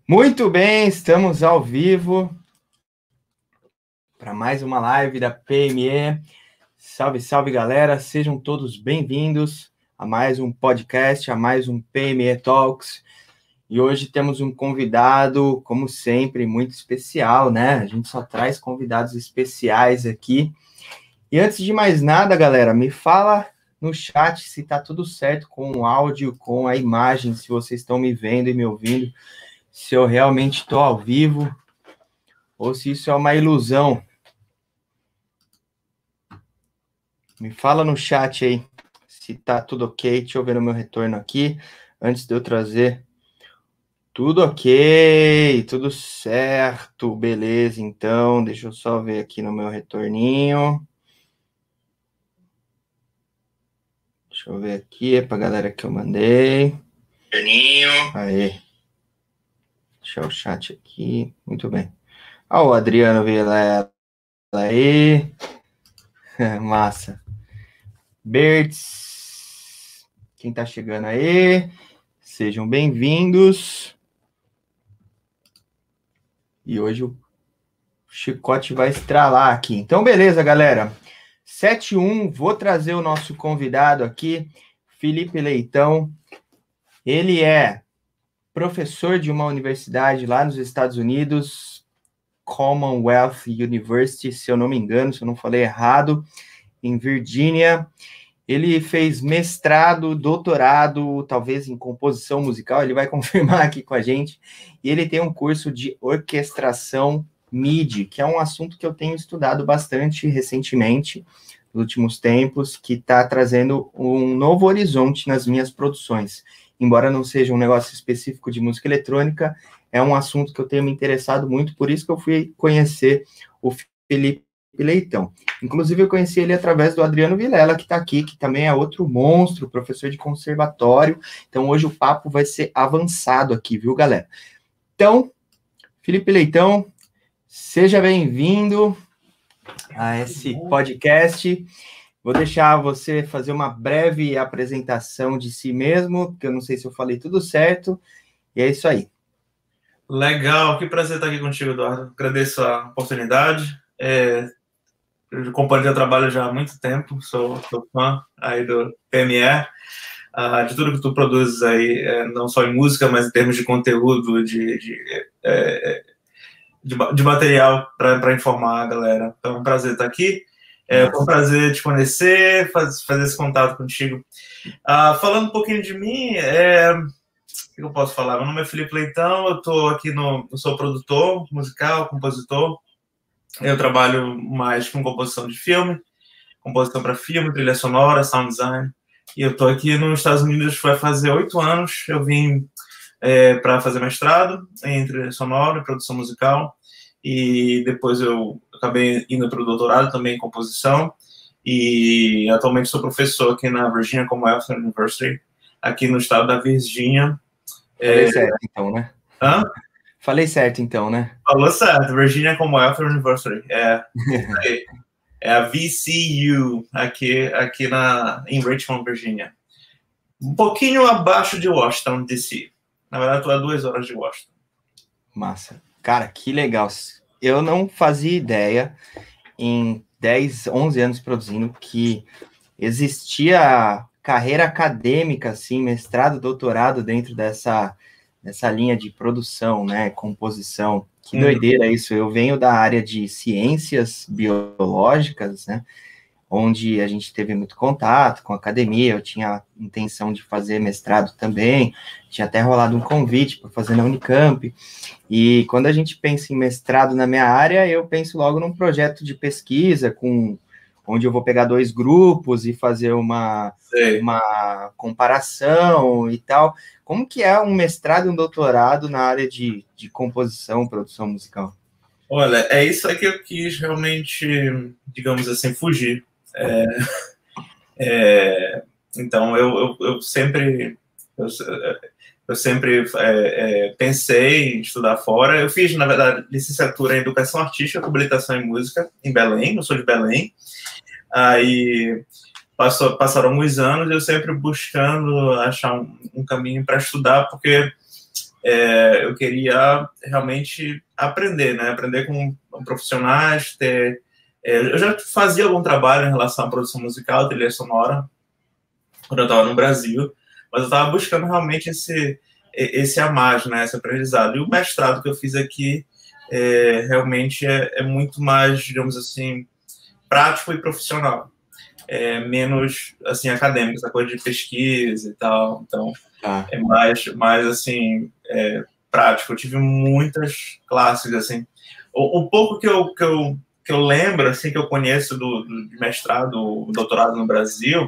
Muito bem, estamos ao vivo para mais uma live da PME. Salve, salve, galera! Sejam todos bem-vindos a mais um podcast, a mais um PME Talks. E hoje temos um convidado, como sempre, muito especial, né? A gente só traz convidados especiais aqui. E antes de mais nada, galera, me fala no chat se tá tudo certo com o áudio, com a imagem, se vocês estão me vendo e me ouvindo, se eu realmente estou ao vivo ou se isso é uma ilusão. Me fala no chat aí se tá tudo ok. Deixa eu ver no meu retorno aqui, antes de eu trazer. Tudo ok, tudo certo, beleza, então, deixa eu só ver aqui no meu retorninho. Deixa eu ver aqui, é pra galera que eu mandei. Retorninho. Aí. Deixa o chat aqui, muito bem. Ó, o Adriano Vilela aí. Massa. Bertz, quem tá chegando aí, sejam bem-vindos. E hoje o chicote vai estralar aqui. Então, beleza, galera. 7-1, vou trazer o nosso convidado aqui, Felipe Leitão. Ele é professor de uma universidade lá nos Estados Unidos, Commonwealth University, se eu não me engano, se eu não falei errado, em Virgínia. Ele fez mestrado, doutorado, talvez em composição musical, ele vai confirmar aqui com a gente. E ele tem um curso de orquestração MIDI, que é um assunto que eu tenho estudado bastante recentemente, nos últimos tempos, que está trazendo um novo horizonte nas minhas produções. Embora não seja um negócio específico de música eletrônica, é um assunto que eu tenho me interessado muito, por isso que eu fui conhecer o Felipe Leitão. Inclusive, eu conheci ele através do Adriano Vilela, que está aqui, que também é outro monstro, professor de conservatório. Então, hoje o papo vai ser avançado aqui, viu, galera? Então, Felipe Leitão, seja bem-vindo a esse podcast. Vou deixar você fazer uma breve apresentação de si mesmo, que eu não sei se eu falei tudo certo, e é isso aí. Legal, que prazer estar aqui contigo, Eduardo. Agradeço a oportunidade. Eu acompanho teu trabalho já há muito tempo, sou fã aí do PME, de tudo que tu produzes aí, não só em música, mas em termos de conteúdo, de material para informar a galera. Então, é um prazer estar aqui. Foi um prazer te conhecer, fazer esse contato contigo. Falando um pouquinho de mim, o que eu posso falar? Meu nome é Felipe Leitão, eu estou aqui eu sou produtor musical, compositor. Eu trabalho mais com composição de filme, composição para filme, trilha sonora, sound design. E eu estou aqui nos Estados Unidos, vai fazer 8 anos. Eu vim para fazer mestrado em trilha sonora e produção musical. E depois eu acabei indo para o doutorado também em composição. E atualmente sou professor aqui na Virginia Commonwealth University, aqui no estado da Virgínia. Falei certo, então, né? Hã? Falei certo, então, né? Falou certo, Virginia Commonwealth University. É a VCU, aqui em Richmond, Virginia. Um pouquinho abaixo de Washington, D.C. Na verdade, estou a 2 horas de Washington. Massa. Cara, que legal. Eu não fazia ideia, em 10, 11 anos produzindo, que existia carreira acadêmica, assim, mestrado, doutorado dentro dessa linha de produção, né, composição. Que doideira isso. Eu venho da área de ciências biológicas, né, onde a gente teve muito contato com a academia, eu tinha a intenção de fazer mestrado também, tinha até rolado um convite para fazer na Unicamp, e quando a gente pensa em mestrado na minha área, eu penso logo num projeto de pesquisa, onde eu vou pegar 2 grupos e fazer uma comparação e tal. Como que é um mestrado e um doutorado na área de composição, produção musical? Olha, é isso aí que eu quis realmente, digamos assim, fugir. Então, eu sempre pensei em estudar fora. Eu fiz, na verdade, licenciatura em Educação Artística com habilitação em Música em Belém, eu sou de Belém. Aí passaram alguns anos eu sempre buscando achar um caminho para estudar, porque eu queria realmente aprender, né? Aprender com profissionais, eu já fazia algum trabalho em relação à produção musical, trilha sonora, quando eu estava no Brasil, mas eu estava buscando realmente esse a mais, né? Esse aprendizado. E o mestrado que eu fiz aqui realmente é muito mais, digamos assim, prático e profissional. Menos, assim, acadêmico, essa coisa de pesquisa e tal. Então, é mais assim, prático. Eu tive muitas classes, assim. O pouco que eu lembro, assim, que eu conheço do mestrado, doutorado no Brasil,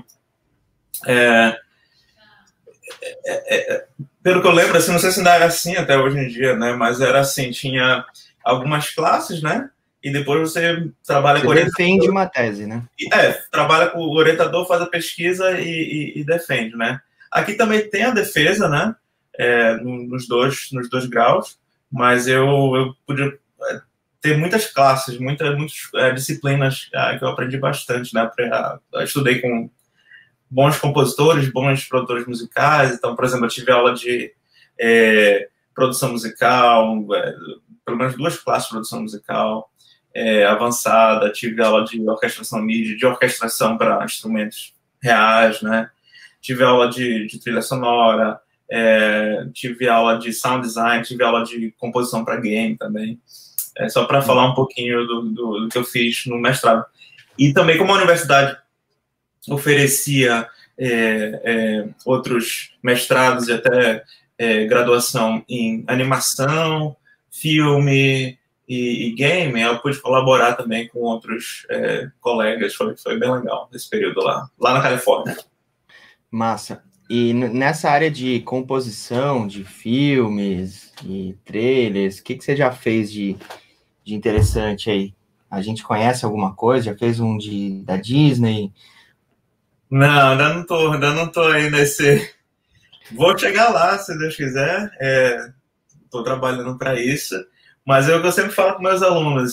pelo que eu lembro, assim, não sei se ainda era assim até hoje em dia, né? Mas era assim, tinha algumas classes, né? E depois você trabalha com orientador. Defende uma tese, né? Trabalha com o orientador, faz a pesquisa e defende, né? Aqui também tem a defesa, né? Nos dois graus, mas eu podia ter muitas classes, muitas disciplinas que eu aprendi bastante, né? Eu estudei com bons compositores, bons produtores musicais. Então, por exemplo, eu tive aula de produção musical, pelo menos 2 classes de produção musical avançada, tive aula de orquestração MIDI, de orquestração para instrumentos reais, né? Tive aula de trilha sonora, tive aula de sound design, tive aula de composição para game também. Só para falar um pouquinho do que eu fiz no mestrado. E também, como a universidade oferecia outros mestrados e até graduação em animação, filme e game, eu pude colaborar também com outros colegas. Foi bem legal esse período lá na Califórnia. Massa. E nessa área de composição de filmes e trailers, o que você já fez de interessante aí? A gente conhece alguma coisa? Já fez um da Disney? Não, ainda não tô aí nesse... Vou chegar lá, se Deus quiser. Estou trabalhando para isso. Mas é o que eu sempre falo com meus alunos.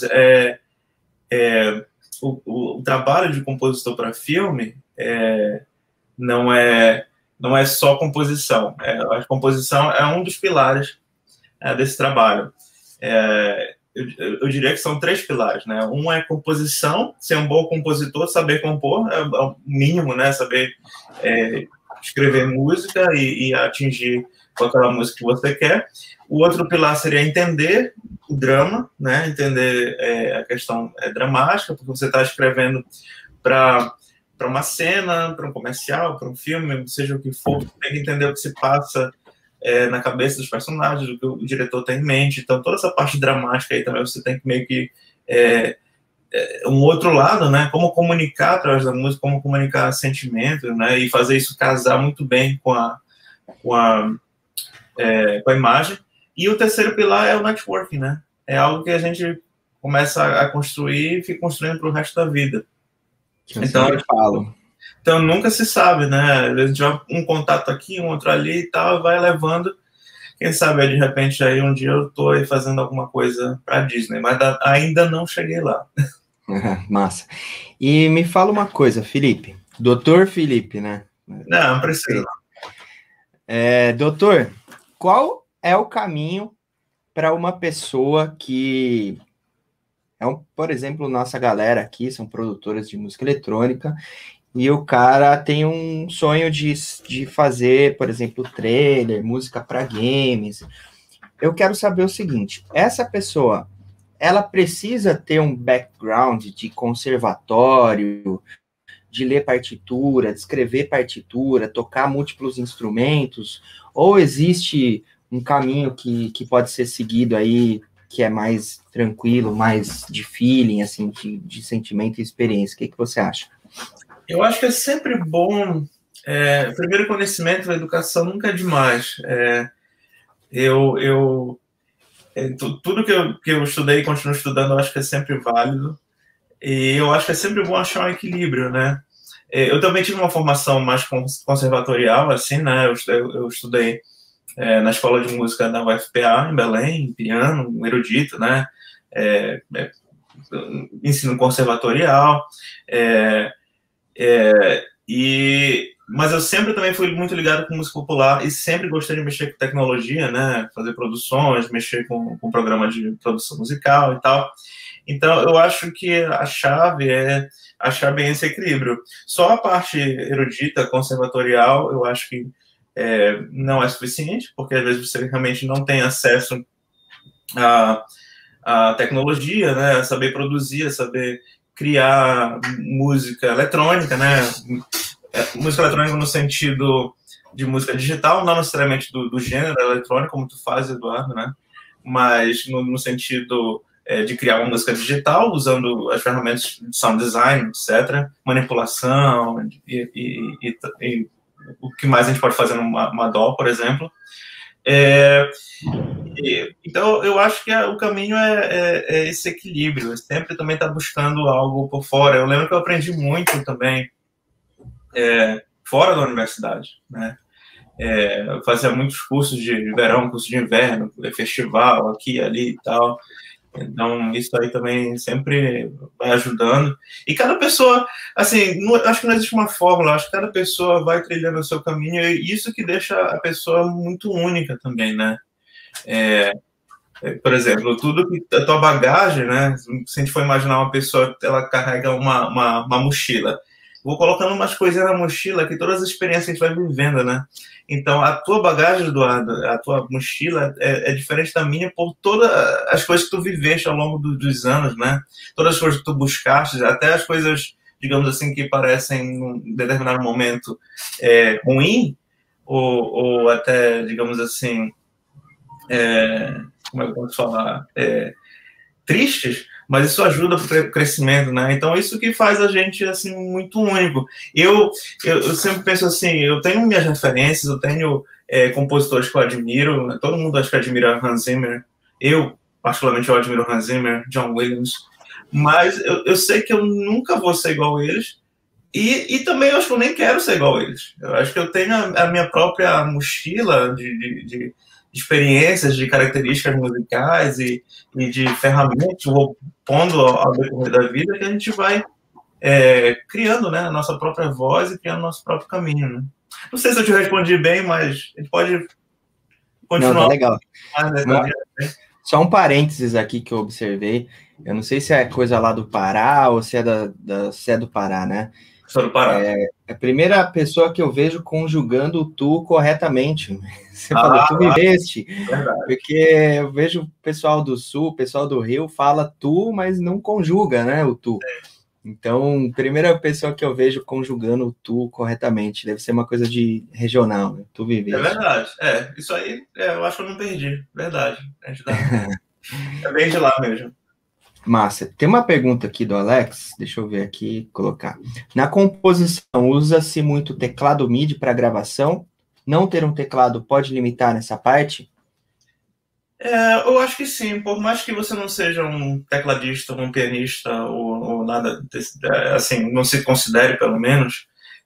O trabalho de compositor para filme não é só composição. A composição é um dos pilares desse trabalho. Eu diria que são 3 pilares, né? Um é composição, ser um bom compositor, saber compor, é o mínimo, né? Saber escrever música e atingir com aquela música que você quer. O outro pilar seria entender o drama, né? Entender a questão dramática, porque você está escrevendo para uma cena, para um comercial, para um filme, seja o que for, você tem que entender o que se passa na cabeça dos personagens, o que o diretor tem em mente. Então, toda essa parte dramática aí também você tem que meio que... um outro lado, né? Como comunicar através da música, como comunicar sentimentos, né? E fazer isso casar muito bem com a imagem. E o terceiro pilar é o networking, né? É algo que a gente começa a construir e fica construindo para o resto da vida. Então, eu falo. Então, nunca se sabe, né? A gente vai um contato aqui, um outro ali e tal, vai levando. Quem sabe, de repente, aí um dia eu tô aí fazendo alguma coisa para Disney, mas ainda não cheguei lá. Massa. E me fala uma coisa, Felipe. Doutor Felipe, né? Não precisa. Doutor, qual é o caminho para uma pessoa que por exemplo, nossa galera aqui são produtores de música eletrônica e o cara tem um sonho de fazer, por exemplo, trailer, música para games. Eu quero saber o seguinte, essa pessoa, ela precisa ter um background de conservatório, de ler partitura, de escrever partitura, tocar múltiplos instrumentos, ou existe um caminho que pode ser seguido aí, que é mais tranquilo, mais de feeling, assim, de sentimento e experiência? O que você acha? Eu acho que é sempre bom... primeiro, conhecimento da educação nunca é demais. Tudo que eu estudei e continuo estudando, eu acho que é sempre válido. E eu acho que é sempre bom achar um equilíbrio, né? Eu também tive uma formação mais conservatorial, assim, né? Eu estudei na Escola de Música da UFPA, em Belém, piano, um erudito, né? Ensino conservatorial. E mas eu sempre também fui muito ligado com música popular e sempre gostei de mexer com tecnologia, né? Fazer produções, mexer com programa de produção musical e tal. Então, eu acho que a chave é achar bem esse equilíbrio. Só a parte erudita, conservatorial, eu acho que não é suficiente, porque às vezes você realmente não tem acesso à tecnologia, né? A saber produzir, a saber criar música eletrônica, né? Música eletrônica no sentido de música digital, não necessariamente do gênero eletrônico, como tu faz, Eduardo, né? Mas no sentido de criar uma música digital, usando as ferramentas de sound design, etc., manipulação e o que mais a gente pode fazer numa DAW, por exemplo. Então, eu acho que o caminho é esse equilíbrio, sempre também estar buscando algo por fora. Eu lembro que eu aprendi muito também fora da universidade, né? Eu fazia muitos cursos de verão, curso de inverno, festival aqui, ali e tal. Então, isso aí também sempre vai ajudando. E cada pessoa, assim, acho que não existe uma fórmula, acho que cada pessoa vai trilhando o seu caminho, e isso que deixa a pessoa muito única também, né? Por exemplo, tudo que a tua bagagem, né? Se a gente for imaginar uma pessoa, ela carrega uma mochila. Vou colocando umas coisinhas na mochila que todas as experiências que a gente vai vivendo, né? Então, a tua bagagem, Eduardo, a tua mochila é diferente da minha por todas as coisas que tu viveste ao longo dos anos, né? Todas as coisas que tu buscaste, até as coisas, digamos assim, que parecem, em determinado momento, ruim, ou até, digamos assim, como é que eu posso falar? Tristes, mas isso ajuda para o crescimento, né? Então, isso que faz a gente, assim, muito único. Eu sempre penso assim, eu tenho minhas referências, eu tenho compositores que eu admiro, né? Todo mundo acho que admira Hans Zimmer, eu, particularmente, eu admiro Hans Zimmer, John Williams, mas eu sei que eu nunca vou ser igual a eles, e também eu acho que eu nem quero ser igual a eles. Eu acho que eu tenho a minha própria mochila de experiências, de características musicais e de ferramentas, vou pondo ao decorrer da vida, que a gente vai criando, né, a nossa própria voz e criando o nosso próprio caminho, né? Não sei se eu te respondi bem, mas a gente pode continuar. Não, tá legal. Mais, só um parênteses aqui que eu observei. Eu não sei se é coisa lá do Pará ou se é do Pará, né? Do Pará. A primeira pessoa que eu vejo conjugando o tu corretamente. Você falou, tu viveste. Verdade. Porque eu vejo o pessoal do Sul, o pessoal do Rio fala tu, mas não conjuga, né, o tu. Então, primeira pessoa que eu vejo conjugando o tu corretamente. Deve ser uma coisa de regional, né? Tu viveste. É verdade. Isso aí, eu acho que eu não perdi. Verdade. É bem de lá mesmo. Massa. Tem uma pergunta aqui do Alex, deixa eu ver aqui, colocar. Na composição, usa-se muito teclado MIDI para gravação? Não ter um teclado pode limitar nessa parte? Eu acho que sim, por mais que você não seja um tecladista, um pianista ou nada desse, assim, não se considere pelo menos,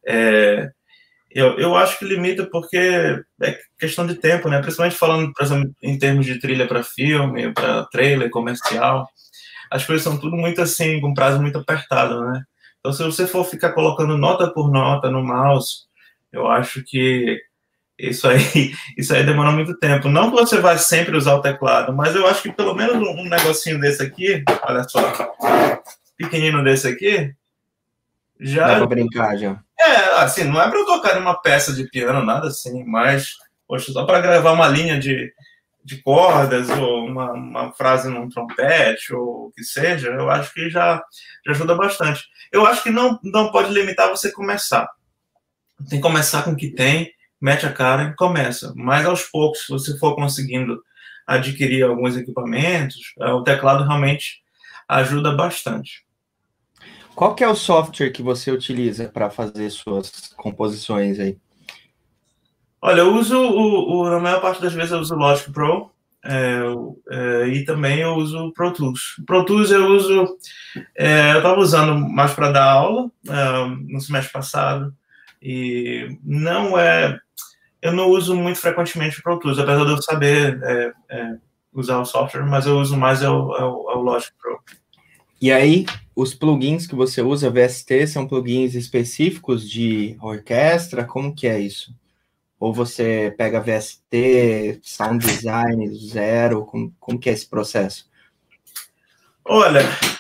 eu acho que limita porque é questão de tempo, né? Principalmente falando, por exemplo, em termos de trilha para filme, para trailer comercial, as coisas são tudo muito assim, com prazo muito apertado, né? Então, se você for ficar colocando nota por nota no mouse, eu acho que isso aí demora muito tempo. Não que você vai sempre usar o teclado, mas eu acho que pelo menos um negocinho desse aqui, olha só, pequenino desse aqui, já... Dá pra brincar, já. Assim, não é para eu tocar uma peça de piano, nada assim, mas, poxa, só para gravar uma linha de cordas, ou uma frase num trompete, ou o que seja, eu acho que já ajuda bastante. Eu acho que não pode limitar você começar. Tem que começar com o que tem, mete a cara e começa. Mas aos poucos, se você for conseguindo adquirir alguns equipamentos, o teclado realmente ajuda bastante. Qual que é o software que você utiliza para fazer suas composições aí? Olha, eu uso, na maior parte das vezes eu uso o Logic Pro, e também eu uso o Pro Tools. O Pro Tools eu uso, eu estava usando mais para dar aula no semestre passado, e eu não uso muito frequentemente o Pro Tools, apesar de eu saber usar o software, mas eu uso mais o Logic Pro. E aí, os plugins que você usa, VST, são plugins específicos de orquestra? Como que é isso? Ou você pega VST, Sound Design, zero? Como que é esse processo? Olha,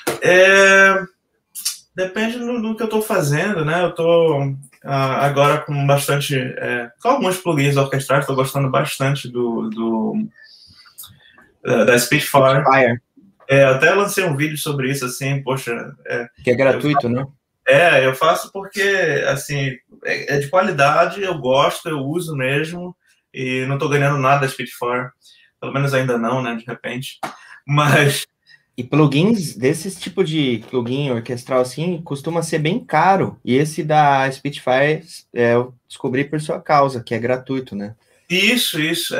depende do que eu estou fazendo, né? Eu estou agora com bastante... com alguns plugins orquestrais, estou gostando bastante da Spitfire. Até lancei um vídeo sobre isso, assim, poxa... que é gratuito, né? Eu faço porque, assim, é de qualidade, eu gosto, eu uso mesmo, e não estou ganhando nada da Spitfire. Pelo menos ainda não, né, de repente. Mas... E plugins, desses tipo de plugin orquestral assim, costuma ser bem caro. E esse da Spitfire eu descobri por sua causa, que é gratuito, né? Isso.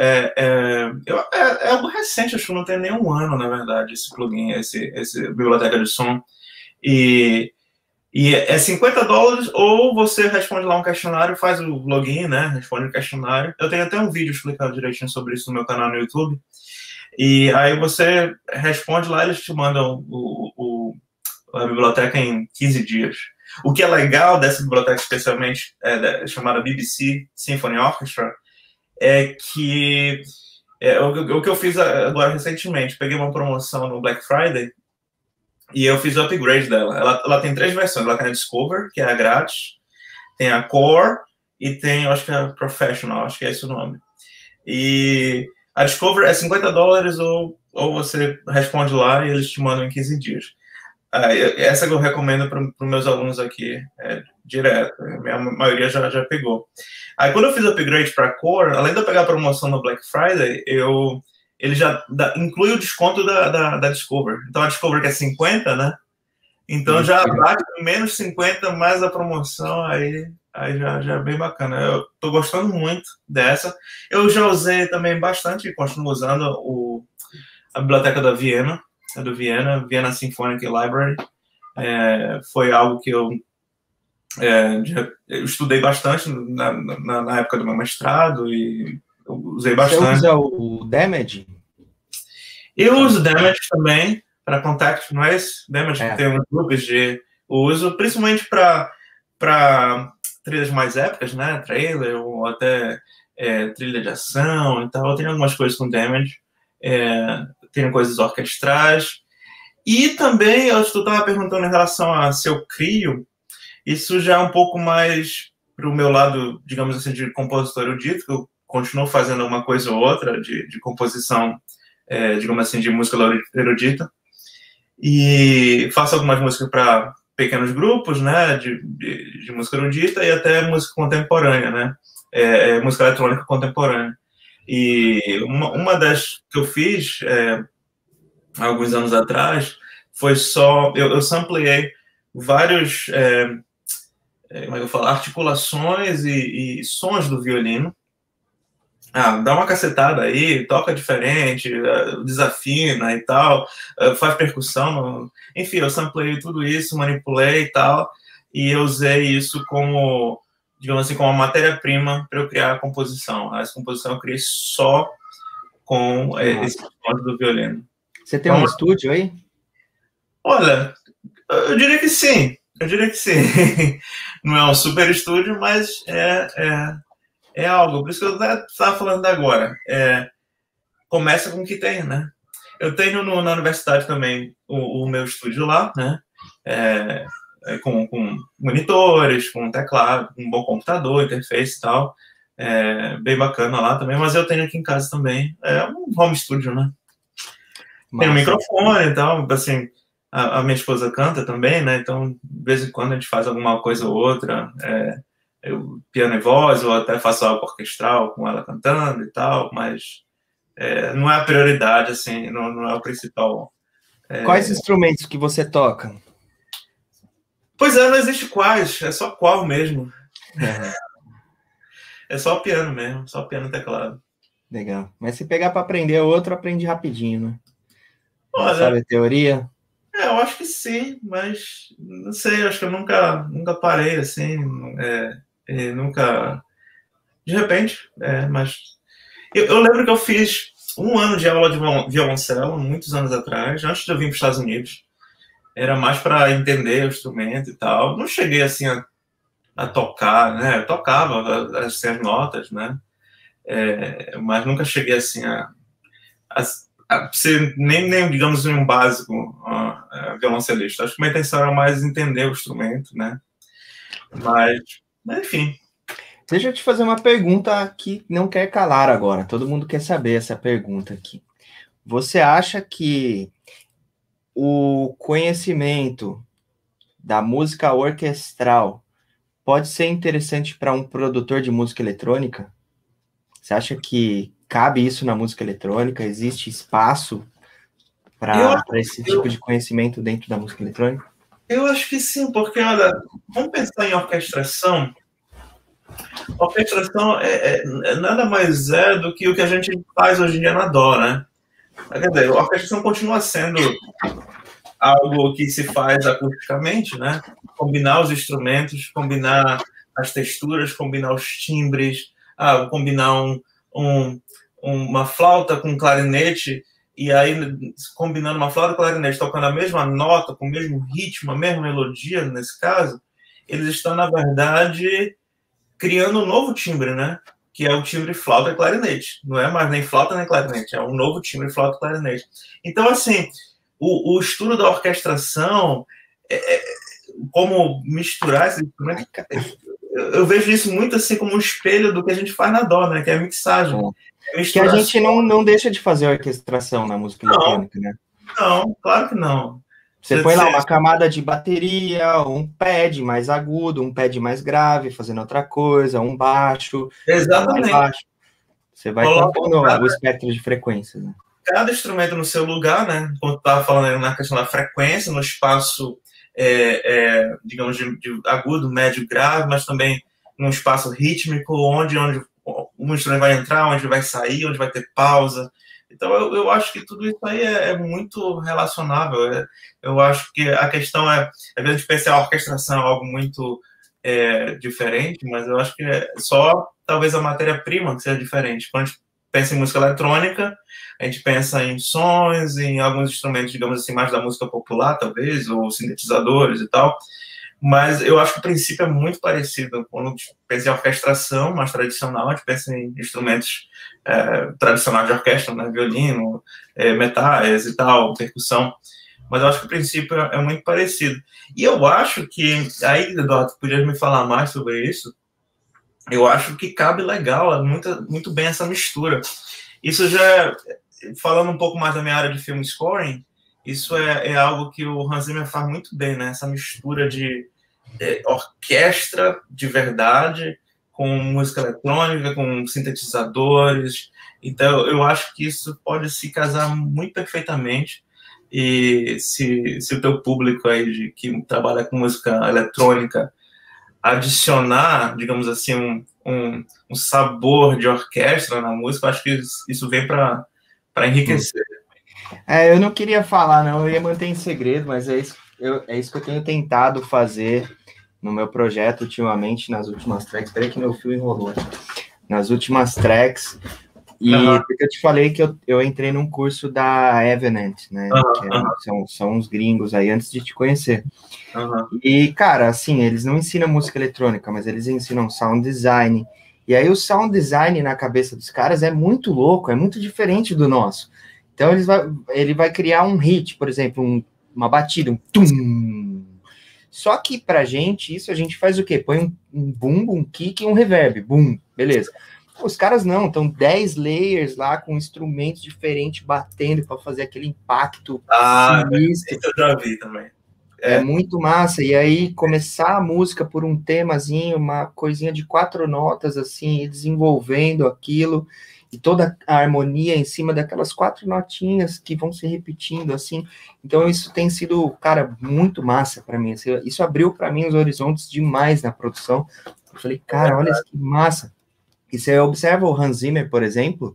É algo recente, acho que não tem nem um ano, na verdade, esse plugin, esse biblioteca de som. E é $50, ou você responde lá um questionário, faz o login, né? Responde o questionário. Eu tenho até um vídeo explicando direitinho sobre isso no meu canal no YouTube. E aí você responde lá, eles te mandam a biblioteca em 15 dias. O que é legal dessa biblioteca, especialmente chamada BBC Symphony Orchestra, é que o que eu fiz agora recentemente, peguei uma promoção no Black Friday e eu fiz o upgrade dela. Ela tem 3 versões. Ela tem a Discover, que é a grátis, tem a Core e tem, eu acho que é a Professional, acho que é esse o nome. E a Discover é $50 ou você responde lá e eles te mandam em 15 dias. Essa que eu recomendo para os meus alunos aqui direto. A minha maioria já pegou. Aí quando eu fiz o upgrade para a Core, além de eu pegar a promoção no Black Friday, ele já inclui o desconto da Discover. Então a Discover que é 50, né? Então já bate menos 50 mais a promoção, aí já é bem bacana. Eu tô gostando muito dessa. Eu já usei também bastante, continuo usando a biblioteca da Viena, do Vienna Symphonic Library. Foi algo que eu estudei bastante na época do meu mestrado e eu usei bastante. Você usa o Damage? Eu uso Damage também para Contact Noise. Damage tem uns grupos de uso, principalmente para trilhas mais épicas, né? Trailer ou até trilha de ação e tal. Eu tenho algumas coisas com Damage. Tenho coisas orquestrais. E também, eu estava perguntando em relação a se eu crio, isso já é um pouco mais para o meu lado, digamos assim, de compositor erudito, que eu continuo fazendo uma coisa ou outra de composição, digamos assim, de música erudita. E faço algumas músicas para pequenos grupos, né, de música erudita e até música contemporânea, né, música eletrônica contemporânea. E uma das que eu fiz alguns anos atrás foi só... Eu sampleei vários... como é que eu falo? Articulações e sons do violino. Dá uma cacetada aí, toca diferente, desafina e tal, faz percussão. Enfim, eu sampleei tudo isso, manipulei e tal, e eu usei isso como, digamos assim, como uma matéria-prima para eu criar a composição. Essa composição eu criei só com esse som do violino. Você tem um estúdio aí? Olha, eu diria que sim. Não é um super estúdio, mas é algo. Por isso que eu estava falando agora. Começa com o que tem, né? Eu tenho na universidade também o meu estúdio lá, né? Com monitores, com teclado, com um bom computador, interface e tal. Bem bacana lá também. Mas eu tenho aqui em casa também. Um home studio, né? Tem um microfone e tal, assim... A minha esposa canta também, né? Então, de vez em quando a gente faz alguma coisa ou outra, piano e voz, ou até faço algo orquestral com ela cantando e tal, mas não é a prioridade, assim, não é o principal. Quais instrumentos que você toca? Pois não existe quais, é só qual mesmo. É só piano mesmo, só piano e teclado. Legal. Mas se pegar para aprender outro, aprende rapidinho, né? Olha, sabe a teoria? Eu acho que sim, mas não sei, acho que eu nunca parei assim, nunca. De repente, mas. Eu lembro que eu fiz 1 ano de aula de violoncelo, muitos anos atrás, antes de eu vir para os Estados Unidos. era mais para entender o instrumento e tal. Não cheguei assim a tocar, né? Eu tocava as notas, né? Mas nunca cheguei assim a ser nem, digamos, um básico violoncelista. Acho que minha intenção era mais entender o instrumento, né? Mas, enfim. Deixa eu te fazer uma pergunta que não quer calar agora. Todo mundo quer saber essa pergunta aqui. Você acha que o conhecimento da música orquestral pode ser interessante para um produtor de música eletrônica? Você acha que cabe isso na música eletrônica? Existe espaço para esse tipo de conhecimento dentro da música eletrônica? Eu acho que sim, porque, olha, vamos pensar em orquestração. Orquestração nada mais do que o que a gente faz hoje em dia na dó, né? Quer dizer, a orquestração continua sendo algo que se faz acusticamente, né? Combinar os instrumentos, combinar as texturas, combinar os timbres, combinar uma flauta com clarinete, e aí combinando uma flauta com clarinete, tocando a mesma nota, com o mesmo ritmo, a mesma melodia, nesse caso, eles estão, na verdade, criando um novo timbre, né? Que é o timbre flauta e clarinete. Não é mais nem flauta nem clarinete, é um novo timbre flauta e clarinete. Então, assim, o estudo da orquestração, como misturar esses instrumentos, eu vejo isso muito assim como um espelho do que a gente faz na dó, né? Que é a mixagem. Que a gente não deixa de fazer orquestração na música eletrônica, né? Não, claro que não. Você põe lá uma camada de bateria, um pad mais agudo, um pad mais grave, fazendo outra coisa, um baixo, exatamente. Baixo. Você vai compondo o espectro de frequências, né? Cada instrumento no seu lugar, né? Como estava falando na questão da frequência, no espaço, digamos, de agudo, médio, grave, mas também num espaço rítmico, onde um instrumento vai entrar, onde vai sair, onde vai ter pausa. Então, eu acho que tudo isso aí é muito relacionável. Eu acho que a questão às vezes a gente pensa a orquestração é algo muito diferente, mas eu acho que é só, talvez, a matéria-prima que seja diferente. Quando a gente pensa em música eletrônica, a gente pensa em sons, em alguns instrumentos, digamos assim, mais da música popular, talvez, ou sintetizadores e tal. Mas eu acho que o princípio é muito parecido. Quando a gente pensa em orquestração mais tradicional, a gente pensa em instrumentos tradicionais de orquestra, né? Violino, metais e tal, percussão. Mas eu acho que o princípio é muito parecido. E eu acho que, aí, Eduardo, podia me falar mais sobre isso, eu acho que cabe legal, muito bem essa mistura. Isso já, falando um pouco mais da minha área de film scoring, isso é algo que o Hans Zimmer faz muito bem, né? Essa mistura de orquestra de verdade com música eletrônica, com sintetizadores. Então, eu acho que isso pode se casar muito perfeitamente. E se o teu público aí que trabalha com música eletrônica adicionar, digamos assim, um sabor de orquestra na música, eu acho que isso vem para enriquecer. Eu não queria falar, não, eu ia manter em segredo, mas é isso que eu tenho tentado fazer no meu projeto ultimamente, nas últimas tracks. Espera que meu fio enrolou. Nas últimas tracks. E porque eu te falei que eu entrei num curso da Evenant, né? São uns gringos aí, antes de te conhecer. E, cara, assim, eles não ensinam música eletrônica, mas eles ensinam sound design. E aí o sound design na cabeça dos caras é muito louco, é muito diferente do nosso. Então ele vai criar um hit, por exemplo, uma batida, um tum. Só que pra gente, isso a gente faz o quê? Põe um boom, um kick e um reverb. Boom, beleza. Os caras não, estão 10 layers lá com instrumentos diferentes batendo para fazer aquele impacto sinistro. Isso eu já vi também. É muito massa. E aí começar a música por um temazinho, uma coisinha de 4 notas assim, e desenvolvendo aquilo, e toda a harmonia em cima daquelas 4 notinhas que vão se repetindo assim. Então isso tem sido, cara, muito massa para mim. Isso abriu para mim os horizontes demais na produção. Eu falei, cara, olha que massa. E você observa o Hans Zimmer, por exemplo,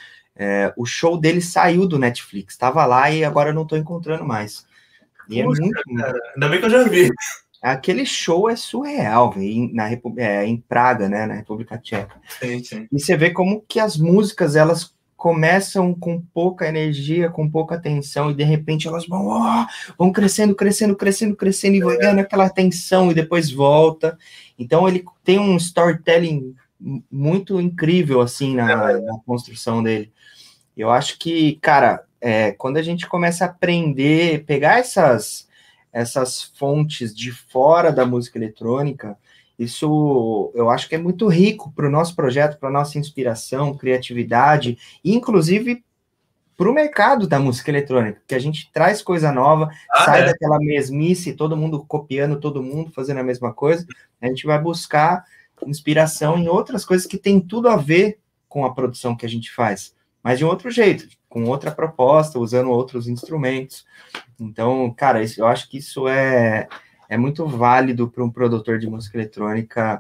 o show dele saiu do Netflix, estava lá e agora eu não estou encontrando mais. E Puxa, é muito... Cara, ainda bem que eu já vi. Aquele show é surreal, em Praga, né, na República Tcheca. Sim. E você vê como que as músicas, elas começam com pouca energia, com pouca atenção, e de repente elas vão crescendo, crescendo, crescendo, crescendo, e vai ganhando aquela atenção, e depois volta. Então ele tem um storytelling muito incrível, assim, na construção dele. Eu acho que, cara, quando a gente começa a aprender, pegar essas fontes de fora da música eletrônica, isso eu acho que é muito rico para o nosso projeto, para a nossa inspiração, criatividade, e inclusive para o mercado da música eletrônica, que a gente traz coisa nova, sai daquela mesmice, todo mundo copiando, todo mundo fazendo a mesma coisa, a gente vai buscar inspiração em outras coisas que tem tudo a ver com a produção que a gente faz, mas de um outro jeito, com outra proposta, usando outros instrumentos. Então, cara, eu acho que isso é muito válido para um produtor de música eletrônica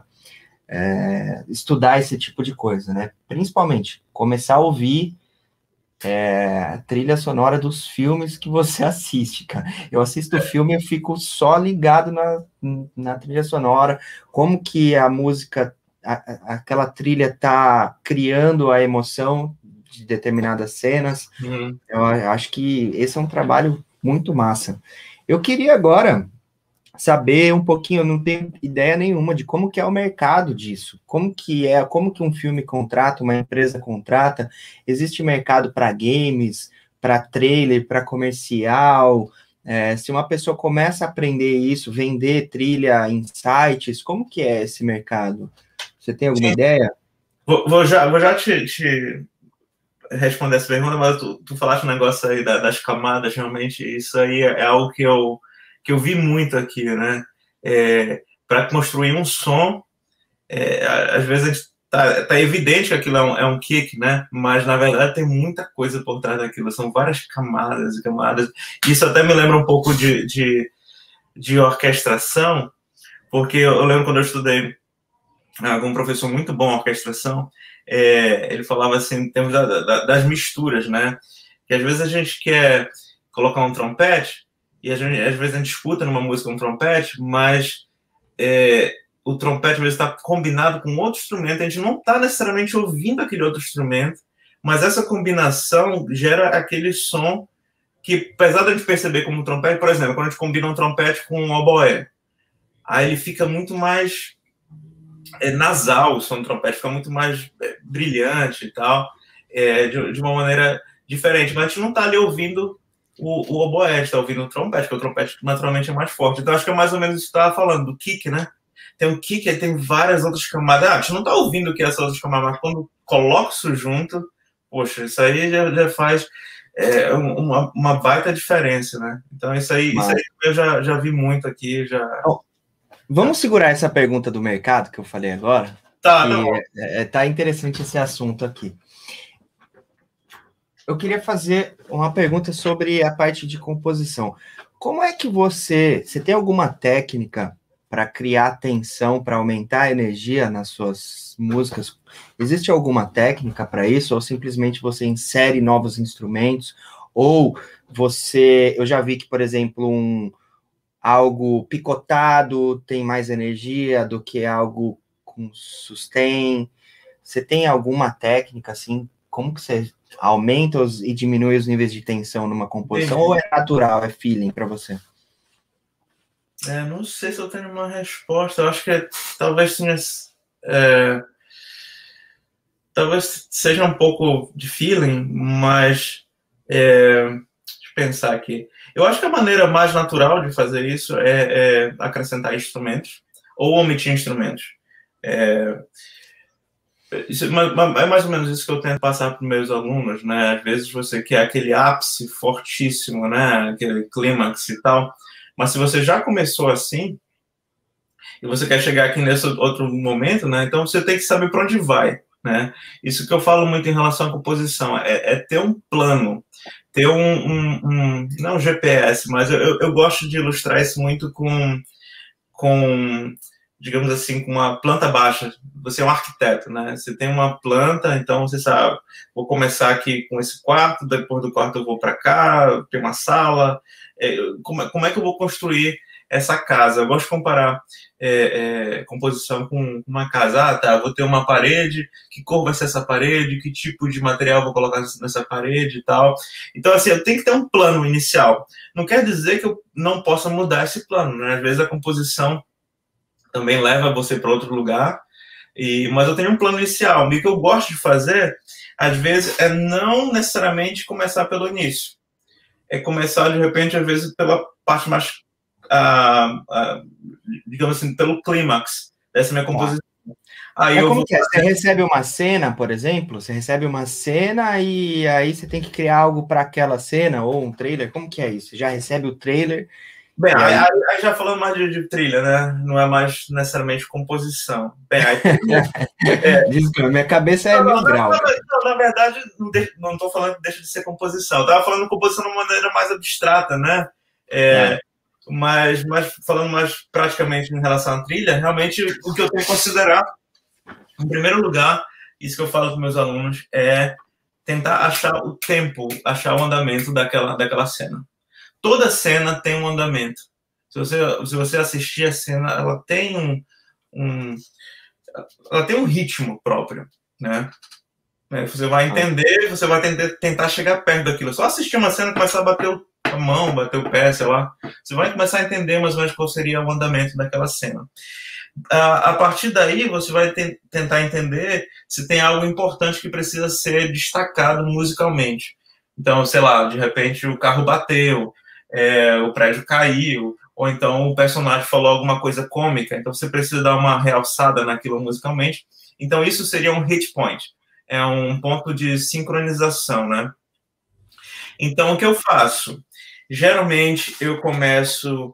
estudar esse tipo de coisa, né? Principalmente, começar a ouvir a trilha sonora dos filmes que você assiste, cara. Eu assisto o filme e fico só ligado na trilha sonora, como que a música, aquela trilha tá criando a emoção de determinadas cenas. Eu acho que esse é um trabalho muito massa. Eu queria agora saber um pouquinho, eu não tenho ideia nenhuma de como que é o mercado disso, como que um filme contrata, uma empresa contrata, existe mercado para games, para trailer, para comercial, se uma pessoa começa a aprender isso, vender trilha em sites, como que é esse mercado? Você tem alguma ideia? Vou já te responder essa pergunta, mas tu falaste um negócio aí das camadas, realmente, isso aí é algo que eu vi muito aqui, né? Para construir um som, às vezes tá evidente que aquilo é um kick, né? Mas, na verdade, tem muita coisa por trás daquilo. São várias camadas e camadas. Isso até me lembra um pouco de orquestração, porque eu lembro quando eu estudei algum professor muito bom em orquestração, ele falava assim, em termos das misturas, né? Que às vezes a gente quer colocar um trompete, e às vezes a gente escuta numa música um trompete, mas o trompete às vezes está combinado com outro instrumento, a gente não está necessariamente ouvindo aquele outro instrumento, mas essa combinação gera aquele som que, apesar de a gente perceber como um trompete, por exemplo, quando a gente combina um trompete com um oboé, aí ele fica muito mais nasal, o som do trompete fica muito mais brilhante e tal, de uma maneira diferente, mas a gente não está ali ouvindo o oboé, a gente está ouvindo o trompete, porque o trompete naturalmente é mais forte. Então acho que é mais ou menos isso que você estava falando, do kick, né? Tem um kick, aí tem várias outras camadas. A gente não está ouvindo o que é essas outras camadas, mas quando coloca isso junto, poxa, isso aí já faz uma baita diferença, né? Então isso aí eu já vi muito aqui, Vamos segurar essa pergunta do mercado que eu falei agora? Tá, tá interessante esse assunto aqui. Eu queria fazer uma pergunta sobre a parte de composição. Como é que você tem alguma técnica para criar tensão, para aumentar a energia nas suas músicas? Existe alguma técnica para isso? Ou simplesmente você insere novos instrumentos? Ou eu já vi que, por exemplo, algo picotado tem mais energia do que algo com sustain. Você tem alguma técnica, assim, como que você aumenta e diminui os níveis de tensão numa composição, ou é natural, é feeling para você? Não sei se eu tenho uma resposta, eu acho que talvez tenha... talvez seja um pouco de feeling, mas deixa eu pensar aqui. Eu acho que a maneira mais natural de fazer isso é acrescentar instrumentos ou omitir instrumentos. É mais ou menos isso que eu tento passar para os meus alunos, né? Às vezes você quer aquele ápice fortíssimo, né? Aquele clímax e tal, mas se você já começou assim e você quer chegar aqui nesse outro momento, né? Então você tem que saber para onde vai, né? Isso que eu falo muito em relação à composição, é ter um plano, ter não um GPS, mas eu gosto de ilustrar isso muito com digamos assim, com uma planta baixa. Você é um arquiteto, né? Você tem uma planta, então você sabe, vou começar aqui com esse quarto, depois do quarto eu vou para cá, tem uma sala. Como é que eu vou construir essa casa. Eu gosto de comparar composição com uma casa. Ah, tá, vou ter uma parede, que cor vai ser essa parede, que tipo de material vou colocar nessa parede e tal. Então, assim, eu tenho que ter um plano inicial. Não quer dizer que eu não possa mudar esse plano, né? Às vezes a composição também leva você para outro lugar, mas eu tenho um plano inicial. E o que eu gosto de fazer, às vezes, é não necessariamente começar pelo início. É começar, de repente, às vezes, pela parte mais, digamos assim, pelo clímax dessa minha composição. Aí como que é? Você recebe uma cena, por exemplo? Você recebe uma cena e aí você tem que criar algo para aquela cena, ou um trailer? Como que é isso? Você já recebe o trailer... Bem, aí já falando mais de trilha, né? Não é mais necessariamente composição. Bem, aí Diz que minha cabeça é mil graus. Na verdade, não estou falando que deixa de ser composição. Eu estava falando de composição de uma maneira mais abstrata, né? Mas falando mais praticamente em relação à trilha, realmente o que eu tenho que considerar, em primeiro lugar, isso que eu falo com meus alunos, é tentar achar o tempo, achar o andamento daquela cena. Toda cena tem um andamento. Se você assistir a cena, ela tem ela tem um ritmo próprio, né? Você vai entender, você vai tentar chegar perto daquilo. Só assistir uma cena, começar a bater a mão, bater o pé, sei lá. Você vai começar a entender mais ou menos qual seria o andamento daquela cena. A partir daí, você vai tentar entender se tem algo importante que precisa ser destacado musicalmente. Então, sei lá, de repente o carro bateu, o prédio caiu, ou então o personagem falou alguma coisa cômica, então você precisa dar uma realçada naquilo musicalmente. Então isso seria um hit point, é um ponto de sincronização, né? Então o que eu faço? Geralmente eu começo...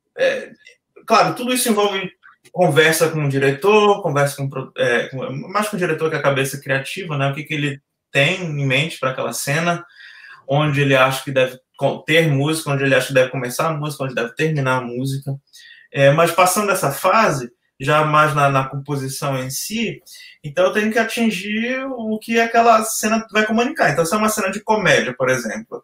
claro, tudo isso envolve conversa com o diretor, mais com o diretor que a cabeça criativa, né? O que ele tem em mente para aquela cena, onde ele acha que deve ter música, onde ele acha que deve começar a música, onde deve terminar a música. Mas passando dessa fase, já mais na composição em si, então eu tenho que atingir o que aquela cena vai comunicar. Então, se é uma cena de comédia, por exemplo,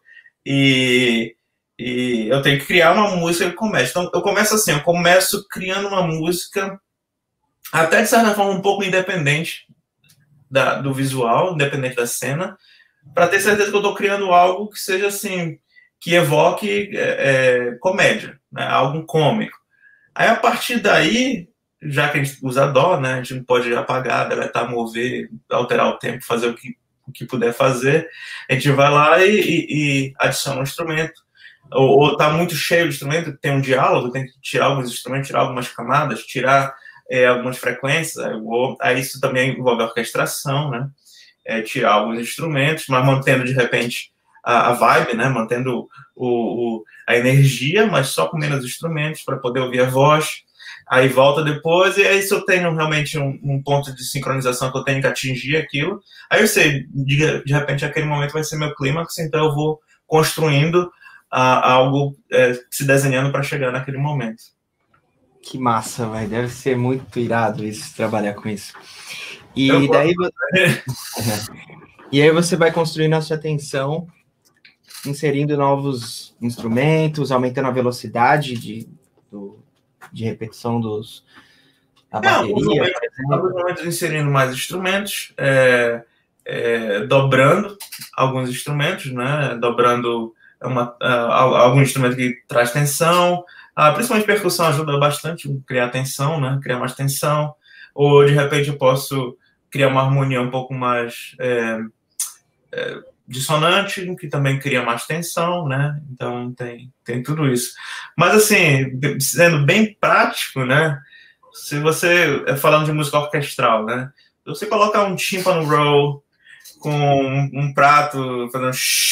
e eu tenho que criar uma música de comédia. Então, eu começo assim, eu começo criando uma música, até de certa forma um pouco independente do visual, independente da cena, para ter certeza que eu estou criando algo que seja assim, que evoque comédia, né? Algo cômico. Aí, a partir daí, já que a gente usa dó, né? A gente não pode apagar, deletar, mover, alterar o tempo, fazer o que puder fazer, a gente vai lá e adiciona um instrumento. Ou tá muito cheio de instrumento, tem um diálogo, tem que tirar alguns instrumentos, tirar algumas camadas, tirar algumas frequências, aí isso também envolve a orquestração, né? Tirar alguns instrumentos, mas mantendo de repente a vibe, né? Mantendo a energia, mas só com menos instrumentos para poder ouvir a voz. Aí volta depois, e aí se eu tenho realmente um ponto de sincronização que eu tenho que atingir aquilo, aí eu sei, de repente aquele momento vai ser meu clímax, então eu vou construindo algo se desenhando para chegar naquele momento. Que massa, vai, deve ser muito irado isso, trabalhar com isso. E daí e aí você vai construindo a sua atenção, inserindo novos instrumentos, aumentando a velocidade de repetição da bateria. Alguns momentos inserindo mais instrumentos, dobrando alguns instrumentos, né? Dobrando algum instrumento que traz tensão, principalmente percussão ajuda bastante a criar tensão, né? Criar mais tensão. Ou de repente eu posso criar uma harmonia um pouco mais dissonante, que também cria mais tensão, né? Então tem tudo isso. Mas assim, sendo bem prático, né? Se você, falando de música orquestral, né? Se você colocar um timpano roll com um prato fazendo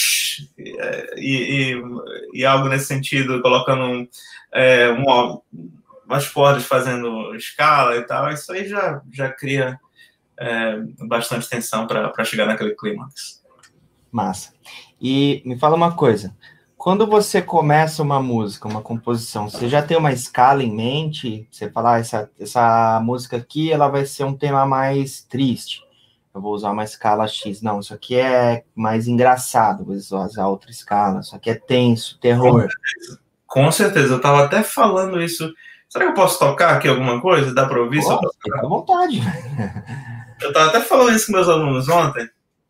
e algo nesse sentido, colocando umas cordas fazendo escala e tal, isso aí já cria bastante tensão para chegar naquele clímax. Massa. E me fala uma coisa, quando você começa uma música, uma composição, você já tem uma escala em mente? Você fala, essa música aqui, ela vai ser um tema mais triste, eu vou usar uma escala X. Não, isso aqui é mais engraçado, vou usar outra escala. Isso aqui é tenso, terror. Com certeza, eu estava até falando isso. Será que eu posso tocar aqui alguma coisa? Dá para ouvir? Fica à vontade. Eu estava até falando isso com meus alunos ontem,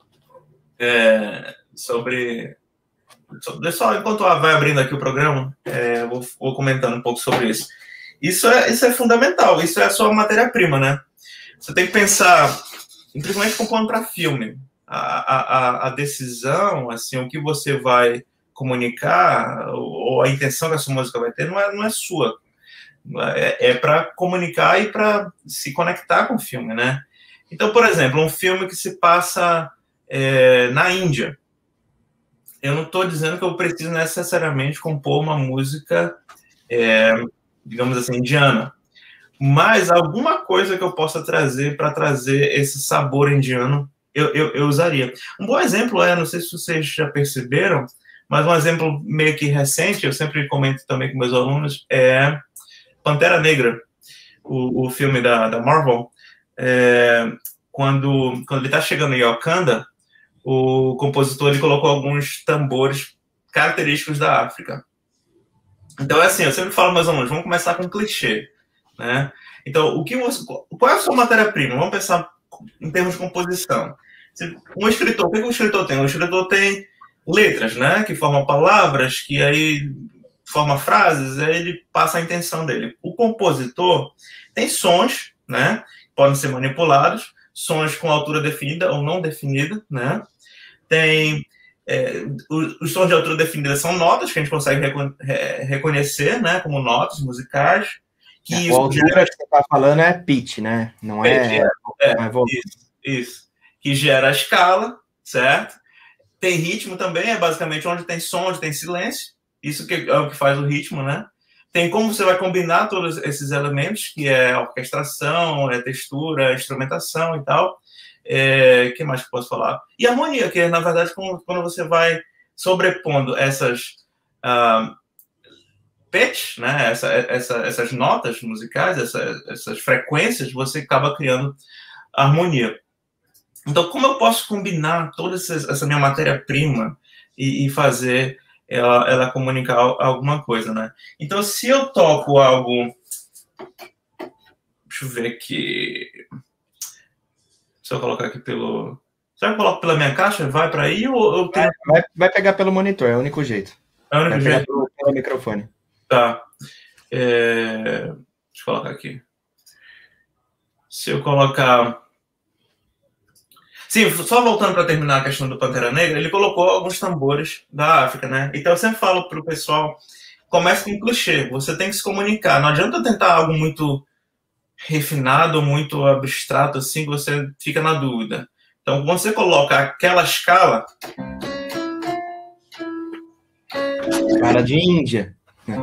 sobre... Só enquanto vai abrindo aqui o programa, vou comentando um pouco sobre isso. Isso é fundamental, isso é a sua matéria-prima, né? Você tem que pensar, principalmente compondo para filme, a decisão, assim, o que você vai comunicar, ou a intenção que a sua música vai ter, não é sua. É para comunicar e para se conectar com o filme, né? Então, por exemplo, um filme que se passa na Índia. Eu não estou dizendo que eu preciso necessariamente compor uma música, digamos assim, indiana, mas alguma coisa que eu possa trazer para trazer esse sabor indiano, eu usaria. Um bom exemplo não sei se vocês já perceberam, mas um exemplo meio que recente, eu sempre comento também com meus alunos, é Pantera Negra, o filme da Marvel. Quando ele está chegando em Wakanda, o compositor ele colocou alguns tambores característicos da África. Então, assim, eu sempre falo, meus alunos, vamos começar com um clichê, né? Então, qual é a sua matéria-prima? Vamos pensar em termos de composição. Um escritor, o que o escritor tem? O escritor tem letras, né? Que formam palavras, que aí forma frases, aí ele passa a intenção dele. O compositor tem sons, né? Podem ser manipulados, sons com altura definida ou não definida, né? Tem os sons de altura definida são notas que a gente consegue reconhecer, né, como notas musicais. Que a altura que você está falando é pitch, né? Não é volume. Isso. Que gera a escala, certo? Tem ritmo também, é basicamente onde tem som, onde tem silêncio. Isso que é o que faz o ritmo, né? Tem como você vai combinar todos esses elementos, que é a orquestração, textura, instrumentação e tal. Que mais que eu posso falar? E harmonia, que é, na verdade, quando você vai sobrepondo essas pitch, né? Essas notas musicais, essas frequências, você acaba criando harmonia. Então, como eu posso combinar toda essa minha matéria-prima e fazer ela comunicar alguma coisa, né? Então, se eu toco algo... Deixa eu ver aqui... Se eu colocar aqui pelo... Será que eu coloco pela minha caixa? Vai para aí ou eu tenho... Vai pegar pelo monitor, é o único jeito. É o único jeito? Pelo microfone. Tá. Deixa eu colocar aqui. Se eu colocar... Sim, só voltando para terminar a questão do Pantera Negra, ele colocou alguns tambores da África, né? Então eu sempre falo para o pessoal, comece com um clichê, você tem que se comunicar. Não adianta tentar algo muito refinado, muito abstrato, assim, que você fica na dúvida. Então, quando você coloca aquela escala... Cara de Índia.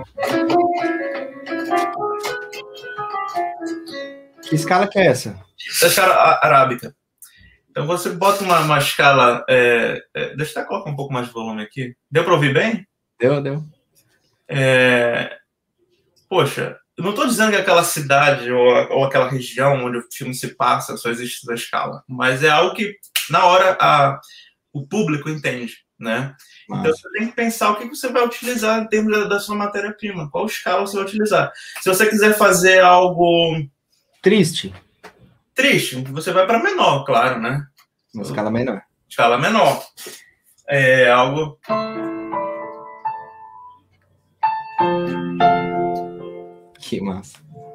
Que escala que é essa? Essa escala arábica. Então, você bota uma escala... deixa eu colocar um pouco mais de volume aqui. Deu para ouvir bem? Deu. Poxa, eu não estou dizendo que aquela cidade ou aquela região onde o filme se passa só existe essa escala, mas é algo que, na hora, o público entende, né? Então, você tem que pensar o que você vai utilizar em termos da sua matéria-prima, qual escala você vai utilizar. Se você quiser fazer algo... Triste, você vai para menor, claro, né? Uma escala menor. Escala menor. Algo... Que massa.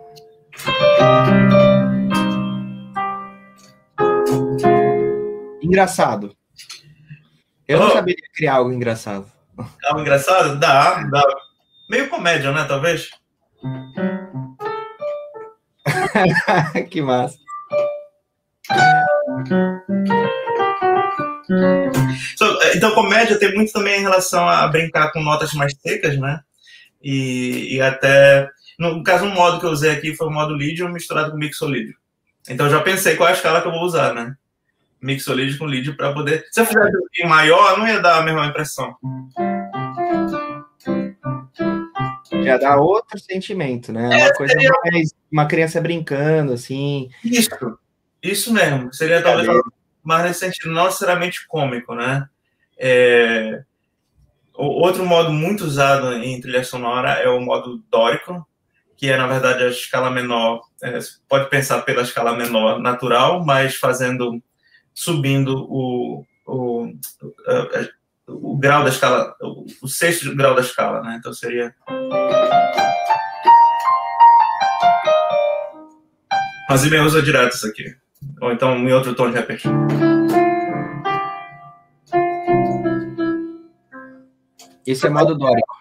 Engraçado. Eu não saberia criar algo engraçado. Algo engraçado? Dá. Meio comédia, né? Talvez? Que massa. Então, comédia tem muito também em relação a brincar com notas mais secas, né? E até... No caso, um modo que eu usei aqui foi o modo lídio misturado com mixolídio. Então, eu já pensei qual é a escala que eu vou usar, né? Mixolídio com lídio para poder... Se eu fizesse um pouquinho maior, não ia dar a mesma impressão. Já dá outro sentimento, né? Uma coisa mais... Uma criança brincando, assim... Isso mesmo. Seria talvez mais nesse sentido, não necessariamente cômico, né? Ou Outro modo muito usado em trilha sonora é o modo dórico, que é, na verdade, a escala menor. Você pode pensar pela escala menor natural, mas subindo o grau da escala, o sexto grau da escala, né? Então seria... Mas ele usa direto isso aqui. Ou então em outro tom de repente. Esse é modo dórico.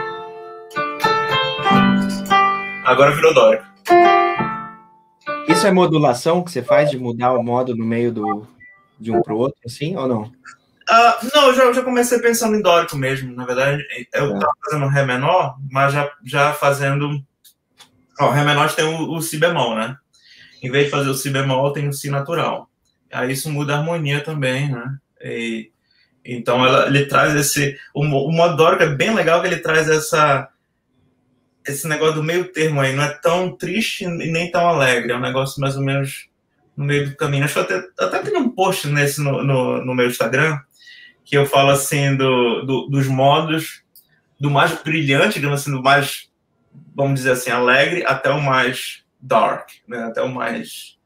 Agora virou dórico. Isso é modulação que você faz de mudar o modo no meio de um pro outro, assim, ou não? Não, eu já comecei pensando em dórico mesmo. Na verdade, eu estava fazendo Ré menor, mas já fazendo... Ó, Ré menor tem o Si bemol, né? Em vez de fazer o Si bemol, tem o Si natural. Aí isso muda a harmonia também, né? Então ele traz esse... O modo dórico é bem legal, que ele traz esse negócio do meio termo aí. Não é tão triste e nem tão alegre. É um negócio mais ou menos no meio do caminho. Acho que eu até tenho um post nesse no meu Instagram, que eu falo assim dos modos, do mais brilhante, digamos assim, do mais, vamos dizer assim, alegre, até o mais dark, né? Até o mais...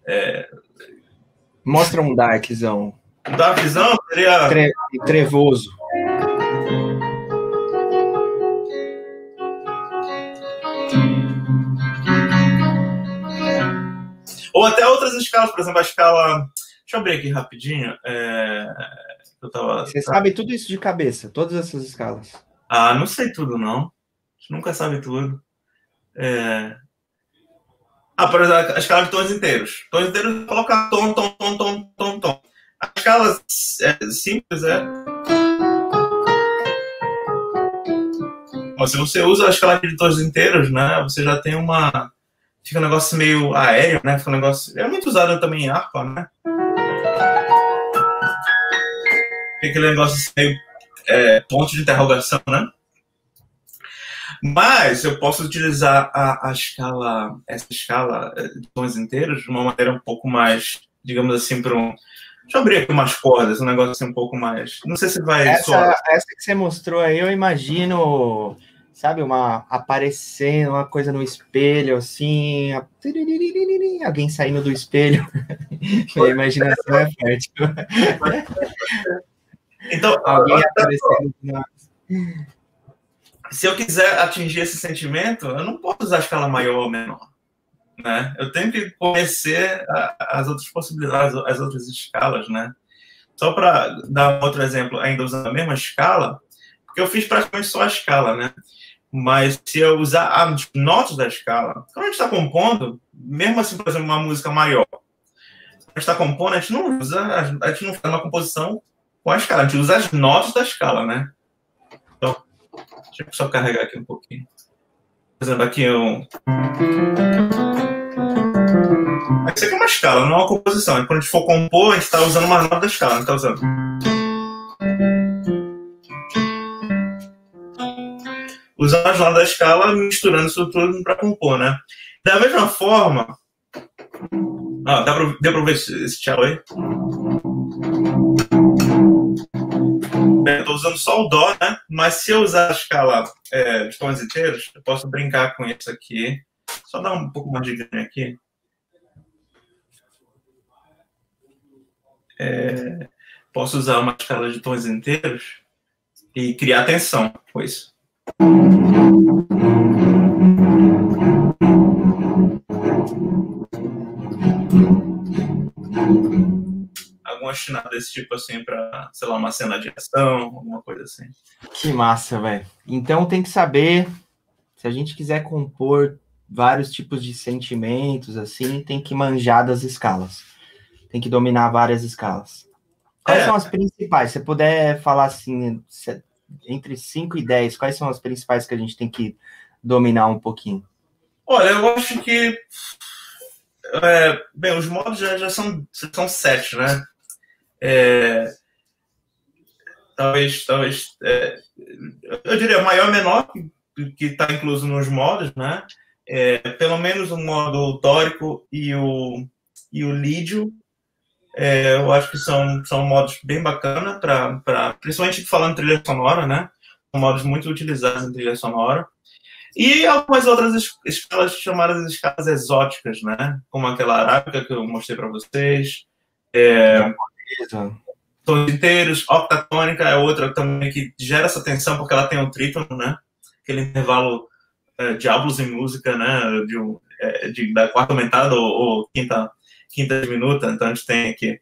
Mostra um darkzão. Darkzão seria... Trevoso. Ou até outras escalas, por exemplo, a escala... Deixa eu abrir aqui rapidinho. Você sabe tudo isso de cabeça, todas essas escalas? Não sei tudo, não. A gente nunca sabe tudo. Por exemplo, a escala de tons inteiros. Tons inteiros, coloca tom, tom, tom, tom, tom, tom. A escala simples se você usa a escala de tons inteiros, né, você já tem uma... Fica um negócio meio aéreo, né? Fica um negócio... É muito usado também em harpa, né? Fica aquele negócio meio ponto de interrogação, né? Mas eu posso utilizar essa escala de tons inteiros de uma maneira um pouco mais, digamos assim, para um... Deixa eu abrir aqui umas cordas, um negócio assim um pouco mais... Não sei se vai soar. Essa que você mostrou aí, eu imagino, sabe, aparecendo uma coisa no espelho, assim, alguém saindo do espelho. A imaginação é fértil. Então, alguém aparecendo na... Se eu quiser atingir esse sentimento, eu não posso usar a escala maior ou menor, né? Eu tenho que conhecer as outras possibilidades, as outras escalas, né? Só para dar outro exemplo, ainda usando a mesma escala, porque eu fiz praticamente só a escala, né? Mas se eu usar as notas da escala, quando a gente está compondo, mesmo assim, por exemplo, uma música maior, quando a gente está compondo, a gente não faz uma composição com a escala, a gente usa as notas da escala, né? Então, deixa eu só carregar aqui um pouquinho. Por exemplo, aqui isso aqui é uma escala, não é uma composição. Quando a gente for compor, a gente está usando uma nota da escala, não está usando. Usando as notas da escala, misturando isso tudo para compor, né? Da mesma forma... deu para ver esse tchau aí? Estou usando só o Dó, né? Mas se eu usar a escala de tons inteiros, eu posso brincar com isso aqui. Só dar um pouco mais de ganho aqui. Posso usar uma escala de tons inteiros e criar tensão com isso. Alguma chinada desse tipo assim para, sei lá, uma cena de ação, alguma coisa assim. Que massa, velho. Então tem que saber, se a gente quiser compor vários tipos de sentimentos, assim, tem que manjar das escalas. Tem que dominar várias escalas. Quais são as principais? Se você puder falar assim, entre 5 e 10, quais são as principais que a gente tem que dominar um pouquinho? Olha, eu acho que... bem, os modos já são 7, né? Talvez eu diria maior e menor, que está incluso nos modos, né? Pelo menos o modo dórico e o lídio, eu acho que são modos bem bacanas, principalmente falando trilha sonora, né? são modos muito utilizados em trilha sonora. E algumas outras escalas chamadas de escalas exóticas, né? Como aquela arábica que eu mostrei para vocês. Tons inteiros, octatônica é outra também que gera essa tensão porque ela tem um trítono, né? Aquele intervalo diablos em música, né? Da quarta aumentada ou quinta diminuta. Então a gente tem aqui.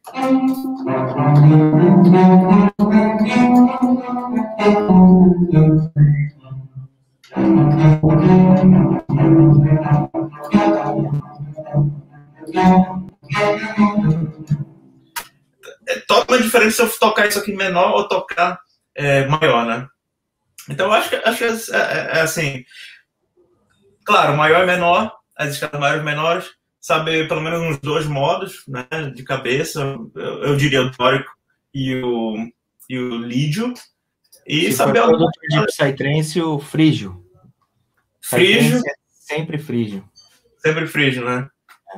É totalmente diferente se eu tocar isso aqui menor ou tocar maior, né? Então, eu acho que é assim. Claro, maior e menor, as escalas maiores e menores, saber pelo menos uns 2 modos, né, de cabeça. Eu diria o dórico e o lídio. E se saber for produtor de Psytrance, o frígio. Frígio. É sempre frígio. Sempre frígio, né?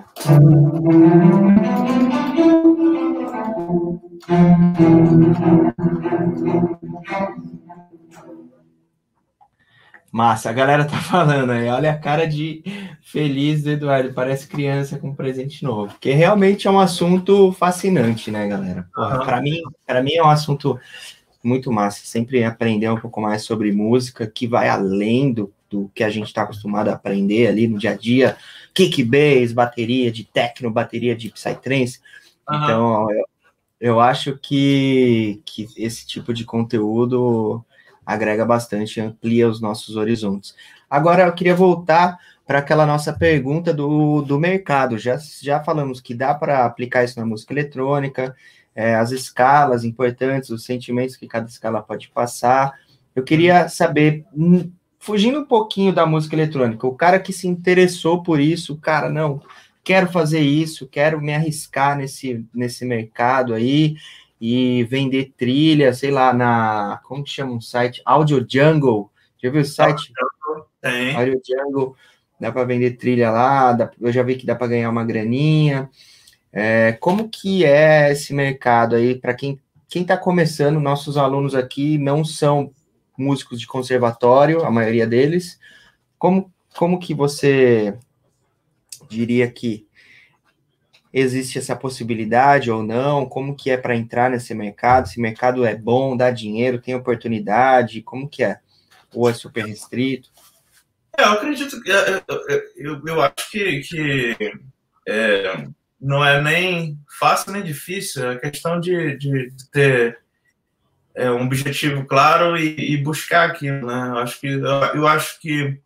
Massa, a galera tá falando aí, olha a cara de feliz do Eduardo, parece criança com um presente novo, porque realmente é um assunto fascinante, né, galera? Porra, para mim é um assunto muito massa, sempre aprender um pouco mais sobre música, que vai além do que a gente está acostumado a aprender ali no dia a dia, kick, bass, bateria de techno, bateria de psytrance. Então, eu acho que esse tipo de conteúdo agrega bastante, amplia os nossos horizontes. Agora, eu queria voltar para aquela nossa pergunta do mercado. Já falamos que dá para aplicar isso na música eletrônica, as escalas importantes, os sentimentos que cada escala pode passar. Eu queria saber, fugindo um pouquinho da música eletrônica, o cara que se interessou por isso, cara, não, quero fazer isso, quero me arriscar nesse mercado aí, e vender trilha, sei lá, como que chama um site? Audio Jungle. Já viu o site? Tem. Audio Jungle, dá para vender trilha lá, eu já vi que dá para ganhar uma graninha. Como que é esse mercado aí, para quem está começando? Nossos alunos aqui não são músicos de conservatório, a maioria deles. Como que você diria que existe essa possibilidade ou não? Como que é para entrar nesse mercado? Se o mercado é bom, dá dinheiro, tem oportunidade? Como que é? Ou é super restrito? Eu acredito que eu acho que não é nem fácil nem difícil. É questão de ter um objetivo claro e buscar aquilo, né? Eu acho que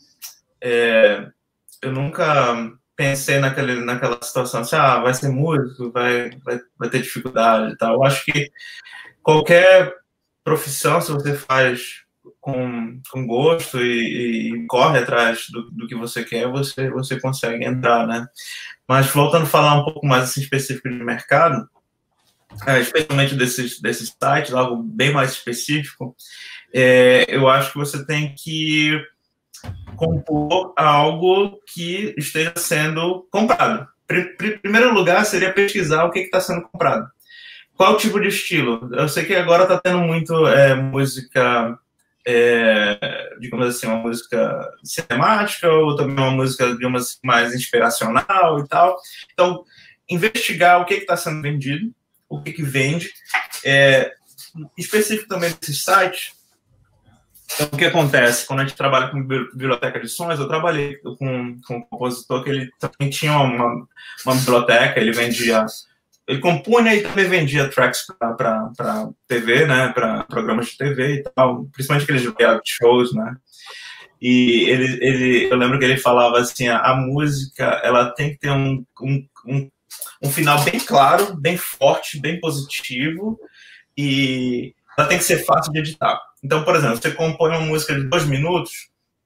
eu nunca pensei naquela situação assim, vai ser músico, vai ter dificuldade e tal. Eu acho que qualquer profissão, se você faz com gosto e corre atrás do que você quer, você consegue entrar, né? Mas voltando a falar um pouco mais assim, específico de mercado, especialmente desses sites, algo bem mais específico, eu acho que você tem que compor algo que esteja sendo comprado. Primeiro lugar seria pesquisar o que está sendo comprado. Qual tipo de estilo? Eu sei que agora está tendo muito música, digamos assim, uma música cinemática ou também uma música, digamos, mais inspiracional e tal. Então, investigar o que está sendo vendido, o que vende, específico também desses sites. Então, o que acontece? Quando a gente trabalha com biblioteca de sons, eu trabalhei com um compositor que ele também tinha uma biblioteca, ele compunha e também vendia tracks para TV, né, para programas de TV e tal, principalmente aqueles reality shows, né. E eu lembro que ele falava assim, a música ela tem que ter um final bem claro, bem forte, bem positivo, e ela tem que ser fácil de editar. Então, por exemplo, você compõe uma música de 2 minutos,